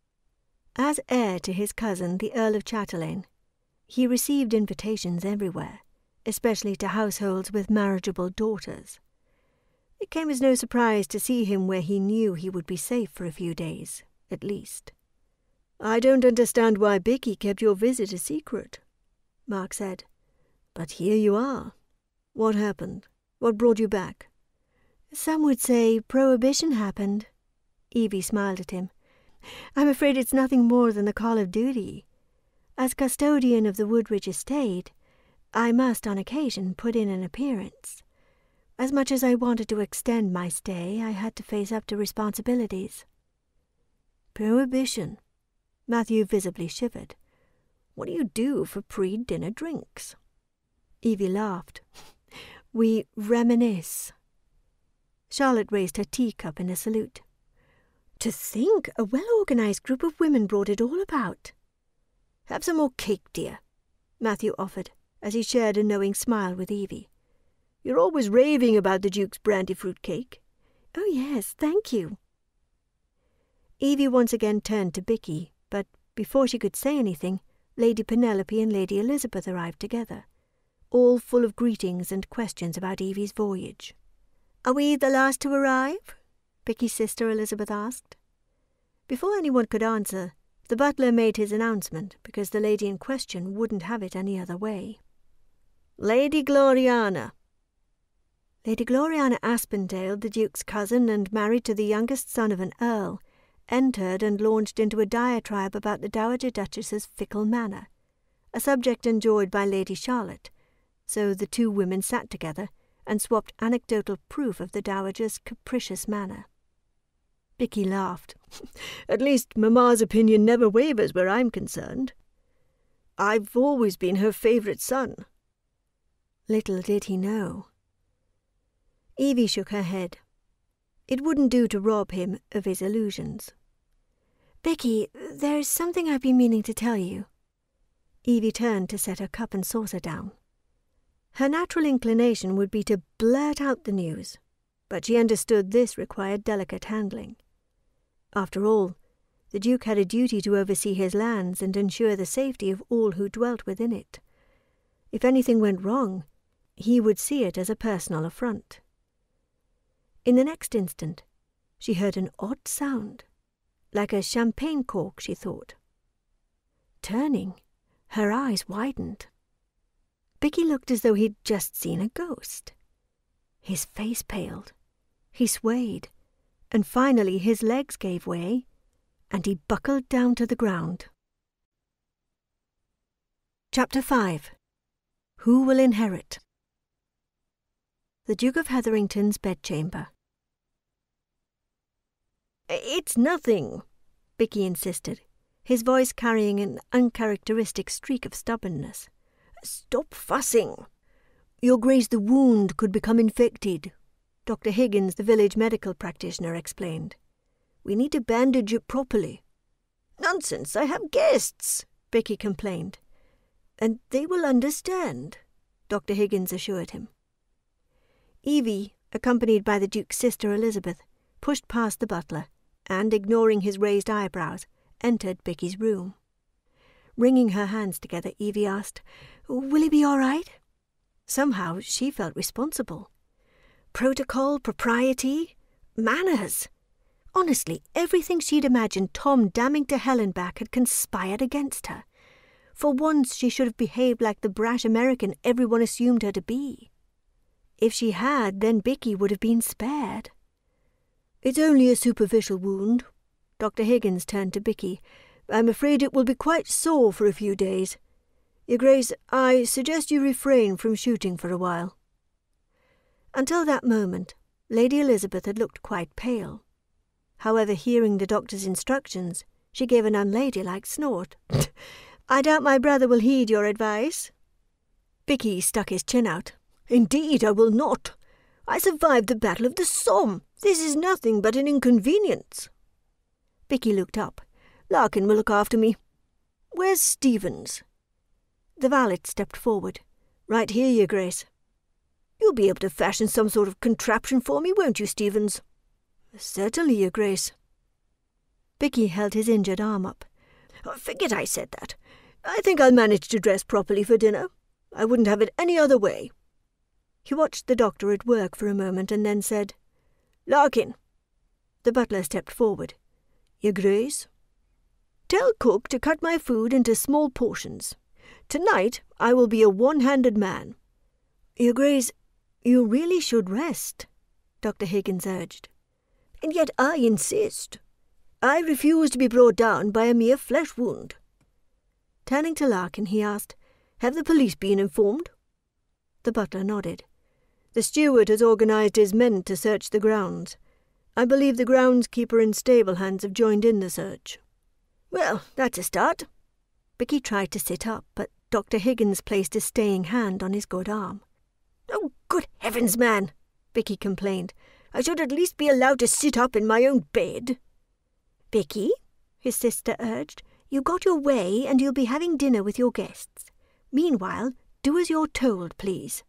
As heir to his cousin, the Earl of Chatelaine, he received invitations everywhere, especially to households with marriageable daughters. It came as no surprise to see him where he knew he would be safe for a few days, at least. "I don't understand why Bicky kept your visit a secret," Mark said. "But here you are. What happened? What brought you back?" "Some would say prohibition happened." Evie smiled at him. "I'm afraid it's nothing more than the call of duty. As custodian of the Woodridge estate, I must on occasion put in an appearance. As much as I wanted to extend my stay, I had to face up to responsibilities." "Prohibition?" Matthew visibly shivered. "What do you do for pre-dinner drinks?" Evie laughed. "We reminisce." Charlotte raised her teacup in a salute. "To think a well-organized group of women brought it all about." "Have some more cake, dear," Matthew offered, as he shared a knowing smile with Evie. "You're always raving about the Duke's brandy fruit cake." "Oh yes, thank you." Evie once again turned to Bicky, but before she could say anything, Lady Penelope and Lady Elizabeth arrived together, all full of greetings and questions about Evie's voyage. "Are we the last to arrive?" Bicky's sister Elizabeth asked. Before anyone could answer, the butler made his announcement, because the lady in question wouldn't have it any other way. "Lady Gloriana." Lady Gloriana Aspendale, the Duke's cousin and married to the youngest son of an earl, entered and launched into a diatribe about the Dowager Duchess's fickle manner, a subject enjoyed by Lady Charlotte, so the two women sat together and swapped anecdotal proof of the Dowager's capricious manner. Bicky laughed. "At least Mamma's opinion never wavers where I'm concerned. I've always been her favourite son." Little did he know. Evie shook her head. It wouldn't do to rob him of his illusions. "Bicky, there's something I've been meaning to tell you." Evie turned to set her cup and saucer down. Her natural inclination would be to blurt out the news, but she understood this required delicate handling. After all, the Duke had a duty to oversee his lands and ensure the safety of all who dwelt within it. If anything went wrong, he would see it as a personal affront. In the next instant, she heard an odd sound, like a champagne cork, she thought. Turning, her eyes widened. Bicky looked as though he'd just seen a ghost. His face paled, he swayed, and finally his legs gave way, and he buckled down to the ground. Chapter five. Who Will Inherit? The Duke of Hetherington's Bedchamber. "It's nothing," Bicky insisted. his voice carrying an uncharacteristic streak of stubbornness. "Stop fussing. Your Grace, the wound could become infected," Doctor Higgins, the village medical practitioner, explained. "We need to bandage it properly." "Nonsense, I have guests," Becky complained. "And they will understand," Doctor Higgins assured him. Evie, accompanied by the Duke's sister Elizabeth, pushed past the butler and, ignoring his raised eyebrows, entered Becky's room. Wringing her hands together, Evie asked, "Will he be all right?" Somehow she felt responsible. Protocol, propriety, manners. Honestly, everything she'd imagined Tom damning to hell and back had conspired against her. For once she should have behaved like the brash American everyone assumed her to be. If she had, then Becky would have been spared. "It's only a superficial wound." Doctor Higgins turned to Becky. "I'm afraid it will be quite sore for a few days. Your Grace, I suggest you refrain from shooting for a while." Until that moment, Lady Elizabeth had looked quite pale. However, hearing the doctor's instructions, she gave an unladylike snort. "I doubt my brother will heed your advice." Becky stuck his chin out. "Indeed, I will not. I survived the Battle of the Somme. This is nothing but an inconvenience." Becky looked up. "Larkin will look after me. Where's Stevens?" The valet stepped forward. "Right here, Your Grace." "You'll be able to fashion some sort of contraption for me, won't you, Stevens?" "Certainly, Your Grace." Becky held his injured arm up. "I forget I said that. I think I'll manage to dress properly for dinner. I wouldn't have it any other way." He watched the doctor at work for a moment and then said, "Larkin." The butler stepped forward. "Your Grace?" "Tell cook to cut my food into small portions. Tonight I will be a one-handed man." "Your Grace, you really should rest," Doctor Higgins urged. "And yet I insist. I refuse to be brought down by a mere flesh wound." Turning to Larkin, he asked, "Have the police been informed?" The butler nodded. "The steward has organised his men to search the grounds. I believe the groundskeeper and stable hands have joined in the search." "Well, that's a start." Becky tried to sit up, but Doctor Higgins placed a staying hand on his good arm. "Oh, good heavens, man!" Becky complained. "I should at least be allowed to sit up in my own bed." "Becky," his sister urged, "you got your way and you'll be having dinner with your guests. Meanwhile, do as you're told, please."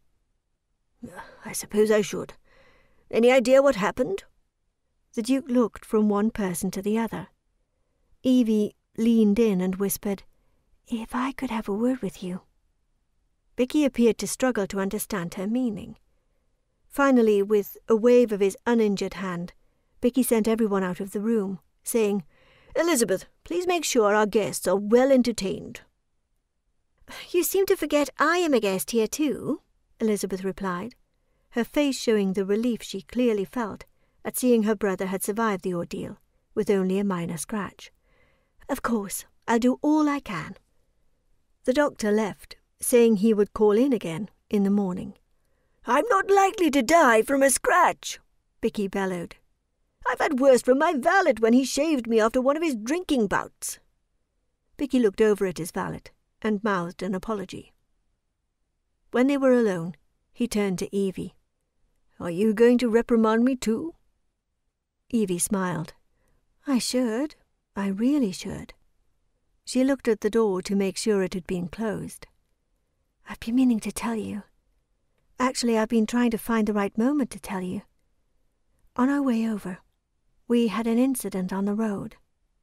"I suppose I should. Any idea what happened?" The Duke looked from one person to the other. Evie leaned in and whispered, "If I could have a word with you." Becky appeared to struggle to understand her meaning. Finally, with a wave of his uninjured hand, Becky sent everyone out of the room, saying, "Elizabeth, please make sure our guests are well entertained." "You seem to forget I am a guest here too," Elizabeth replied, her face showing the relief she clearly felt at seeing her brother had survived the ordeal, with only a minor scratch. "Of course, I'll do all I can." The doctor left, saying he would call in again in the morning. "I'm not likely to die from a scratch," Becky bellowed. "I've had worse from my valet when he shaved me after one of his drinking bouts." Becky looked over at his valet and mouthed an apology. When they were alone, he turned to Evie. "Are you going to reprimand me too?" Evie smiled. "I should. I really should." She looked at the door to make sure it had been closed. "I've been meaning to tell you. Actually, I've been trying to find the right moment to tell you. On our way over, we had an incident on the road."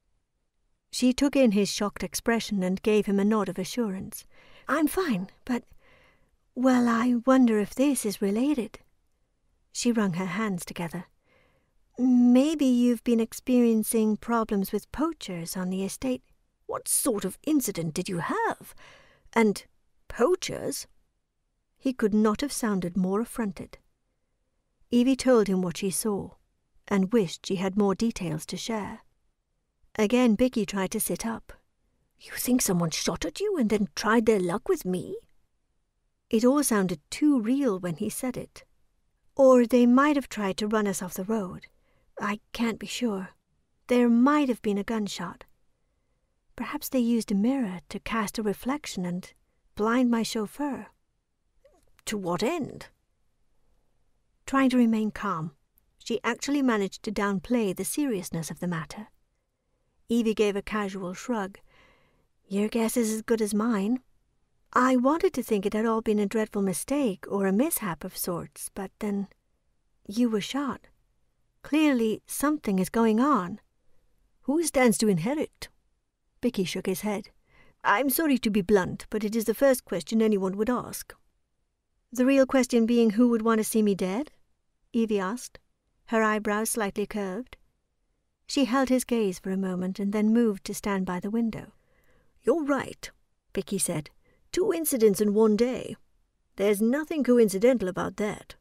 She took in his shocked expression and gave him a nod of assurance. "I'm fine, but, well, I wonder if this is related." She wrung her hands together. "Maybe you've been experiencing problems with poachers on the estate." "What sort of incident did you have? And poachers?" He could not have sounded more affronted. Evie told him what she saw, and wished she had more details to share. Again Becky tried to sit up. "You think someone shot at you and then tried their luck with me?" It all sounded too real when he said it. "Or they might have tried to run us off the road. I can't be sure. There might have been a gunshot. Perhaps they used a mirror to cast a reflection and blind my chauffeur. To what end? Trying to remain calm, she actually managed to downplay the seriousness of the matter. Evie gave a casual shrug. Your guess is as good as mine. I wanted to think it had all been a dreadful mistake or a mishap of sorts, but then you were shot. Clearly something is going on. Who stands to inherit? Bicky shook his head. I'm sorry to be blunt, but it is the first question anyone would ask. The real question being who would want to see me dead? Evie asked, her eyebrows slightly curved. She held his gaze for a moment and then moved to stand by the window. You're right, Bicky said. Two incidents in one day. There's nothing coincidental about that.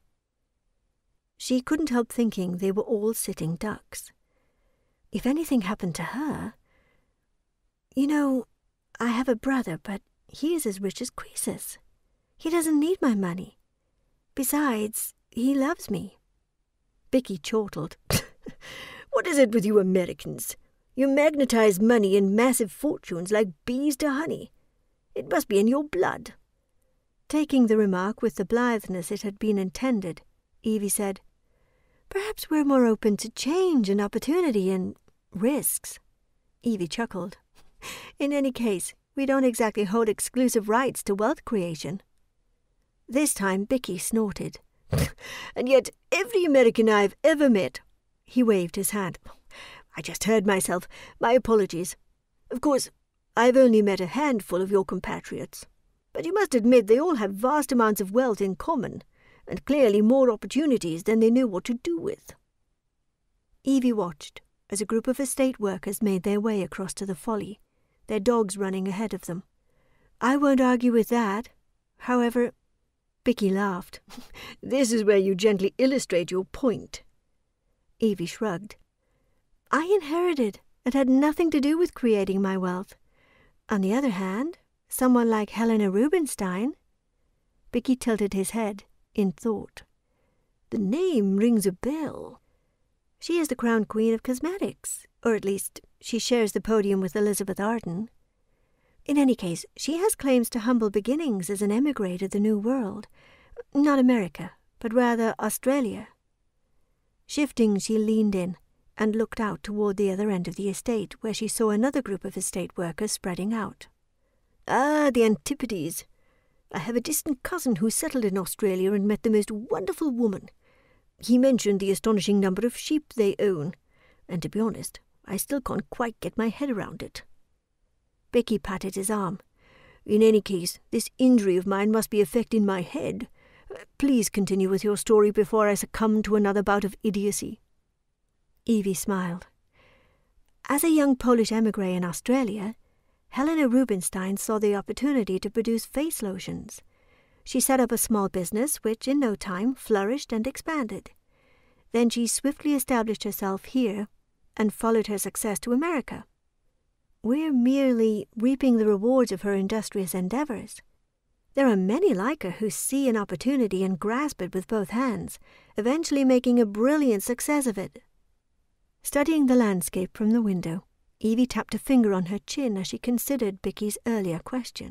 She couldn't help thinking they were all sitting ducks. If anything happened to her... You know, I have a brother, but he is as rich as Croesus. He doesn't need my money. Besides, he loves me. Bicky chortled. What is it with you Americans? You magnetize money and massive fortunes like bees to honey. It must be in your blood. Taking the remark with the blitheness it had been intended, Evie said, Perhaps we're more open to change and opportunity and risks. Evie chuckled. In any case, we don't exactly hold exclusive rights to wealth creation. This time Bicky snorted. And yet every American I've ever met... He waved his hand. I just heard myself. My apologies. Of course, I've only met a handful of your compatriots. But you must admit they all have vast amounts of wealth in common, and clearly more opportunities than they knew what to do with. Evie watched as a group of estate workers made their way across to the folly, their dogs running ahead of them. I won't argue with that. However, Bicky laughed. This is where you gently illustrate your point. Evie shrugged. I inherited and had nothing to do with creating my wealth. On the other hand, someone like Helena Rubinstein... Bicky tilted his head, in thought. The name rings a bell. She is the crown queen of cosmetics, or at least she shares the podium with Elizabeth Arden. In any case, she has claims to humble beginnings as an emigre to the New World. Not America, but rather Australia. Shifting, she leaned in and looked out toward the other end of the estate, where she saw another group of estate workers spreading out. Ah, the Antipodes. I have a distant cousin who settled in Australia and met the most wonderful woman. He mentioned the astonishing number of sheep they own, and to be honest, I still can't quite get my head around it. Bicky patted his arm. In any case, this injury of mine must be affecting my head. Please continue with your story before I succumb to another bout of idiocy. Evie smiled. As a young Polish emigre in Australia, Helena Rubinstein saw the opportunity to produce face lotions. She set up a small business which in no time flourished and expanded. Then she swiftly established herself here and followed her success to America. We're merely reaping the rewards of her industrious endeavors. There are many like her who see an opportunity and grasp it with both hands, eventually making a brilliant success of it. Studying the landscape from the window, Evie tapped a finger on her chin as she considered Bicky's earlier question.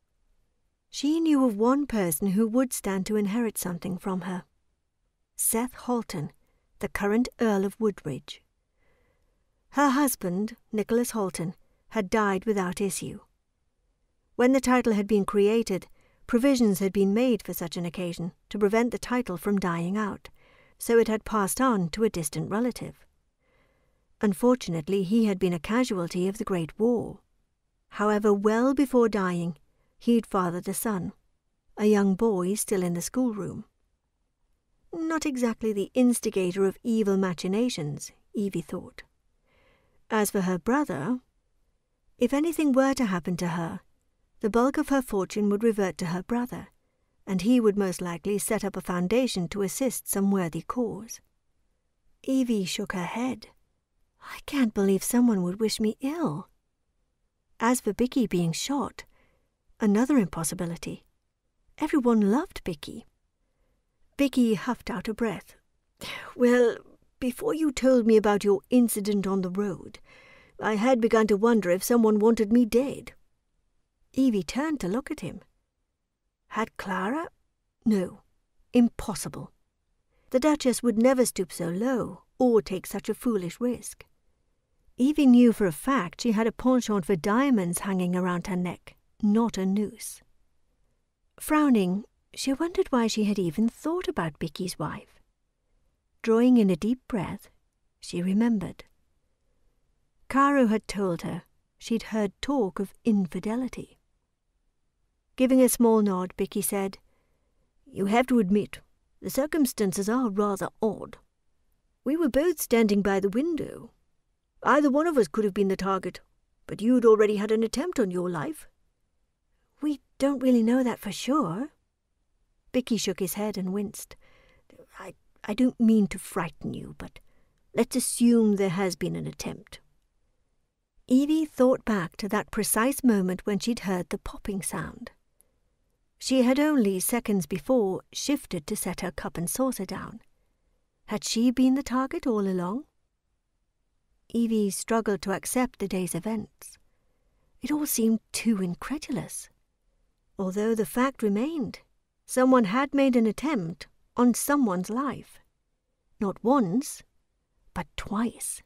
She knew of one person who would stand to inherit something from her. Seth Halton, the current Earl of Woodridge. Her husband, Nicholas Halton, had died without issue. When the title had been created, provisions had been made for such an occasion to prevent the title from dying out, so it had passed on to a distant relative. Unfortunately, he had been a casualty of the Great War. However, well before dying, he'd fathered a son, a young boy still in the schoolroom. Not exactly the instigator of evil machinations, Evie thought. As for her brother, if anything were to happen to her, the bulk of her fortune would revert to her brother, and he would most likely set up a foundation to assist some worthy cause. Evie shook her head. I can't believe someone would wish me ill. As for Bicky being shot, another impossibility. Everyone loved Bicky. Bicky huffed out a breath. Well, before you told me about your incident on the road, I had begun to wonder if someone wanted me dead." Evie turned to look at him. Had Clara? No, impossible. The Duchess would never stoop so low or take such a foolish risk. Evie knew for a fact she had a penchant for diamonds hanging around her neck, not a noose. Frowning, she wondered why she had even thought about Bicky's wife. Drawing in a deep breath, she remembered. Caro had told her she'd heard talk of infidelity. Giving a small nod, Bicky said, "You have to admit, the circumstances are rather odd. We were both standing by the window. Either one of us could have been the target, but you'd already had an attempt on your life." "We don't really know that for sure." Bicky shook his head and winced. I, I don't mean to frighten you, but let's assume there has been an attempt." Evie thought back to that precise moment when she'd heard the popping sound. She had only seconds before shifted to set her cup and saucer down. Had she been the target all along? Evie struggled to accept the day's events. It all seemed too incredulous. Although the fact remained, someone had made an attempt on someone's life. Not once, but twice.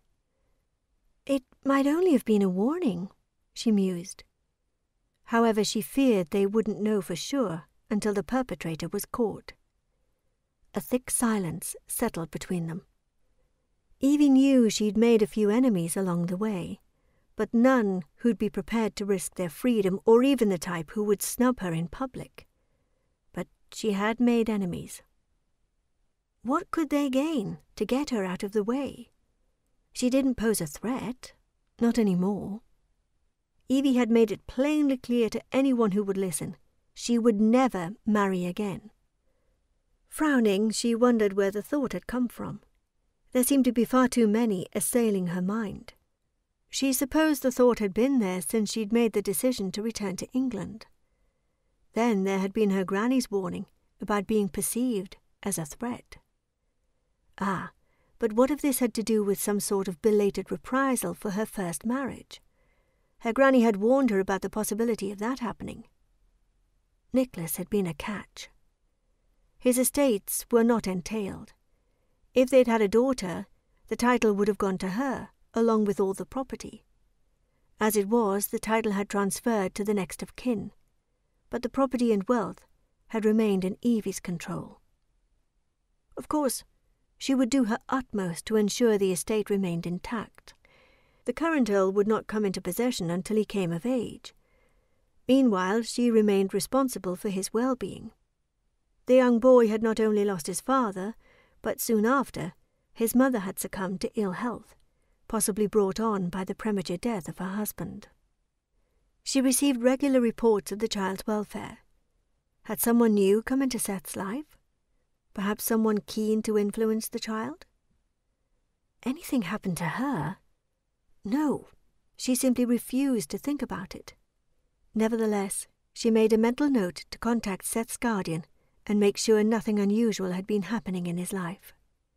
It might only have been a warning, she mused. However, she feared they wouldn't know for sure until the perpetrator was caught. A thick silence settled between them. Evie knew she'd made a few enemies along the way, but none who'd be prepared to risk their freedom or even the type who would snub her in public. But she had made enemies. What could they gain to get her out of the way? She didn't pose a threat, not anymore. Evie had made it plainly clear to anyone who would listen, she would never marry again. Frowning, she wondered where the thought had come from. There seemed to be far too many assailing her mind. She supposed the thought had been there since she'd made the decision to return to England. Then there had been her granny's warning about being perceived as a threat. Ah, but what if this had to do with some sort of belated reprisal for her first marriage? Her granny had warned her about the possibility of that happening. Nicholas had been a catch. His estates were not entailed. If they'd had a daughter, the title would have gone to her, along with all the property. As it was, the title had transferred to the next of kin, but the property and wealth had remained in Evie's control. Of course, she would do her utmost to ensure the estate remained intact. The current Earl would not come into possession until he came of age. Meanwhile, she remained responsible for his well-being. The young boy had not only lost his father, but soon after, his mother had succumbed to ill health, possibly brought on by the premature death of her husband. She received regular reports of the child's welfare. Had someone new come into Seth's life? Perhaps someone keen to influence the child? Anything happened to her? No, she simply refused to think about it. Nevertheless, she made a mental note to contact Seth's guardian and make sure nothing unusual had been happening in his life.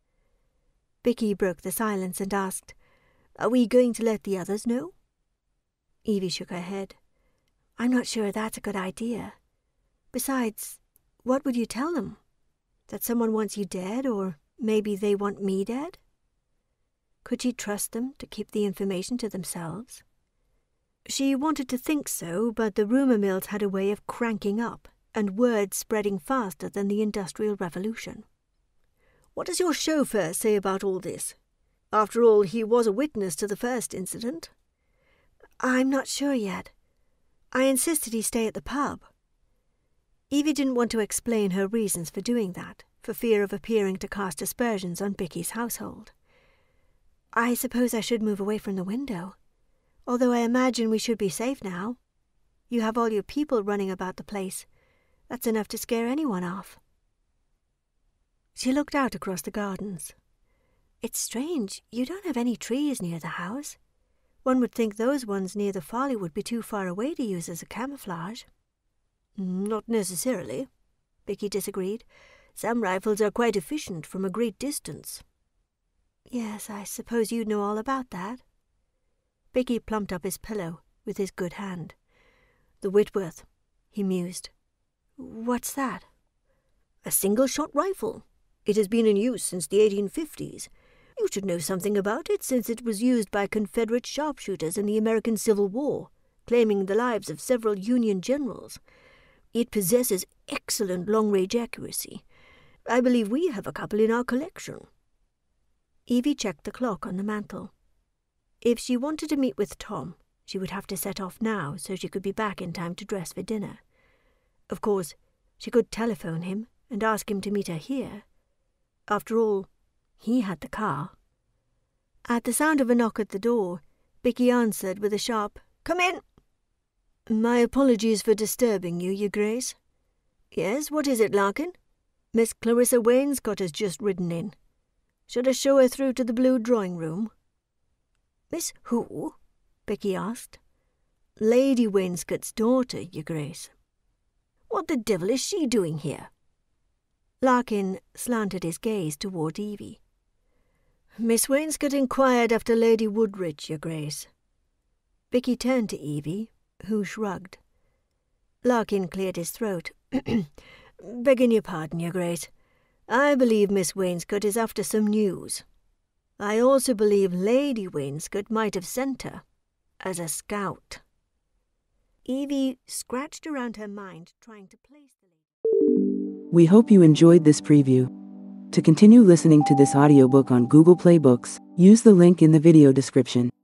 Bicky broke the silence and asked, "Are we going to let the others know?" Evie shook her head. "I'm not sure that's a good idea. Besides, what would you tell them? That someone wants you dead, or maybe they want me dead?" Could she trust them to keep the information to themselves? She wanted to think so, but the rumour mills had a way of cranking up, and words spreading faster than the Industrial Revolution. "What does your chauffeur say about all this? After all, he was a witness to the first incident." "I'm not sure yet. I insisted he stay at the pub." Evie didn't want to explain her reasons for doing that, for fear of appearing to cast aspersions on Bicky's household. "I suppose I should move away from the window, although I imagine we should be safe now. You have all your people running about the place. That's enough to scare anyone off." She looked out across the gardens. "It's strange, you don't have any trees near the house. One would think those ones near the folly would be too far away to use as a camouflage." "Not necessarily," Bicky disagreed. "Some rifles are quite efficient from a great distance." "Yes, I suppose you know all about that." Bicky plumped up his pillow with his good hand. "The Whitworth," he mused. "What's that?" "A single-shot rifle. It has been in use since the eighteen fifties. You should know something about it, since it was used by Confederate sharpshooters in the American Civil War, claiming the lives of several Union generals. It possesses excellent long-range accuracy. I believe we have a couple in our collection." Evie checked the clock on the mantel. If she wanted to meet with Tom, she would have to set off now so she could be back in time to dress for dinner. Of course, she could telephone him and ask him to meet her here. After all, he had the car. At the sound of a knock at the door, Bicky answered with a sharp, "Come in." "My apologies for disturbing you, Your Grace." "Yes, what is it, Larkin?" "Miss Clarissa Wainscott has just ridden in. Should I show her through to the blue drawing-room?" "Miss who?" Bicky asked. "Lady Wainscott's daughter, Your Grace." "What the devil is she doing here?" Larkin slanted his gaze toward Evie. "Miss Wainscott inquired after Lady Woodridge, Your Grace." Bicky turned to Evie, who shrugged. Larkin cleared his throat. "Begging your pardon, Your Grace. I believe Miss Wainscott is after some news. I also believe Lady Wainscott might have sent her as a scout." Evie scratched around her mind, trying to place the lady. We hope you enjoyed this preview. To continue listening to this audiobook on Google Play Books, use the link in the video description.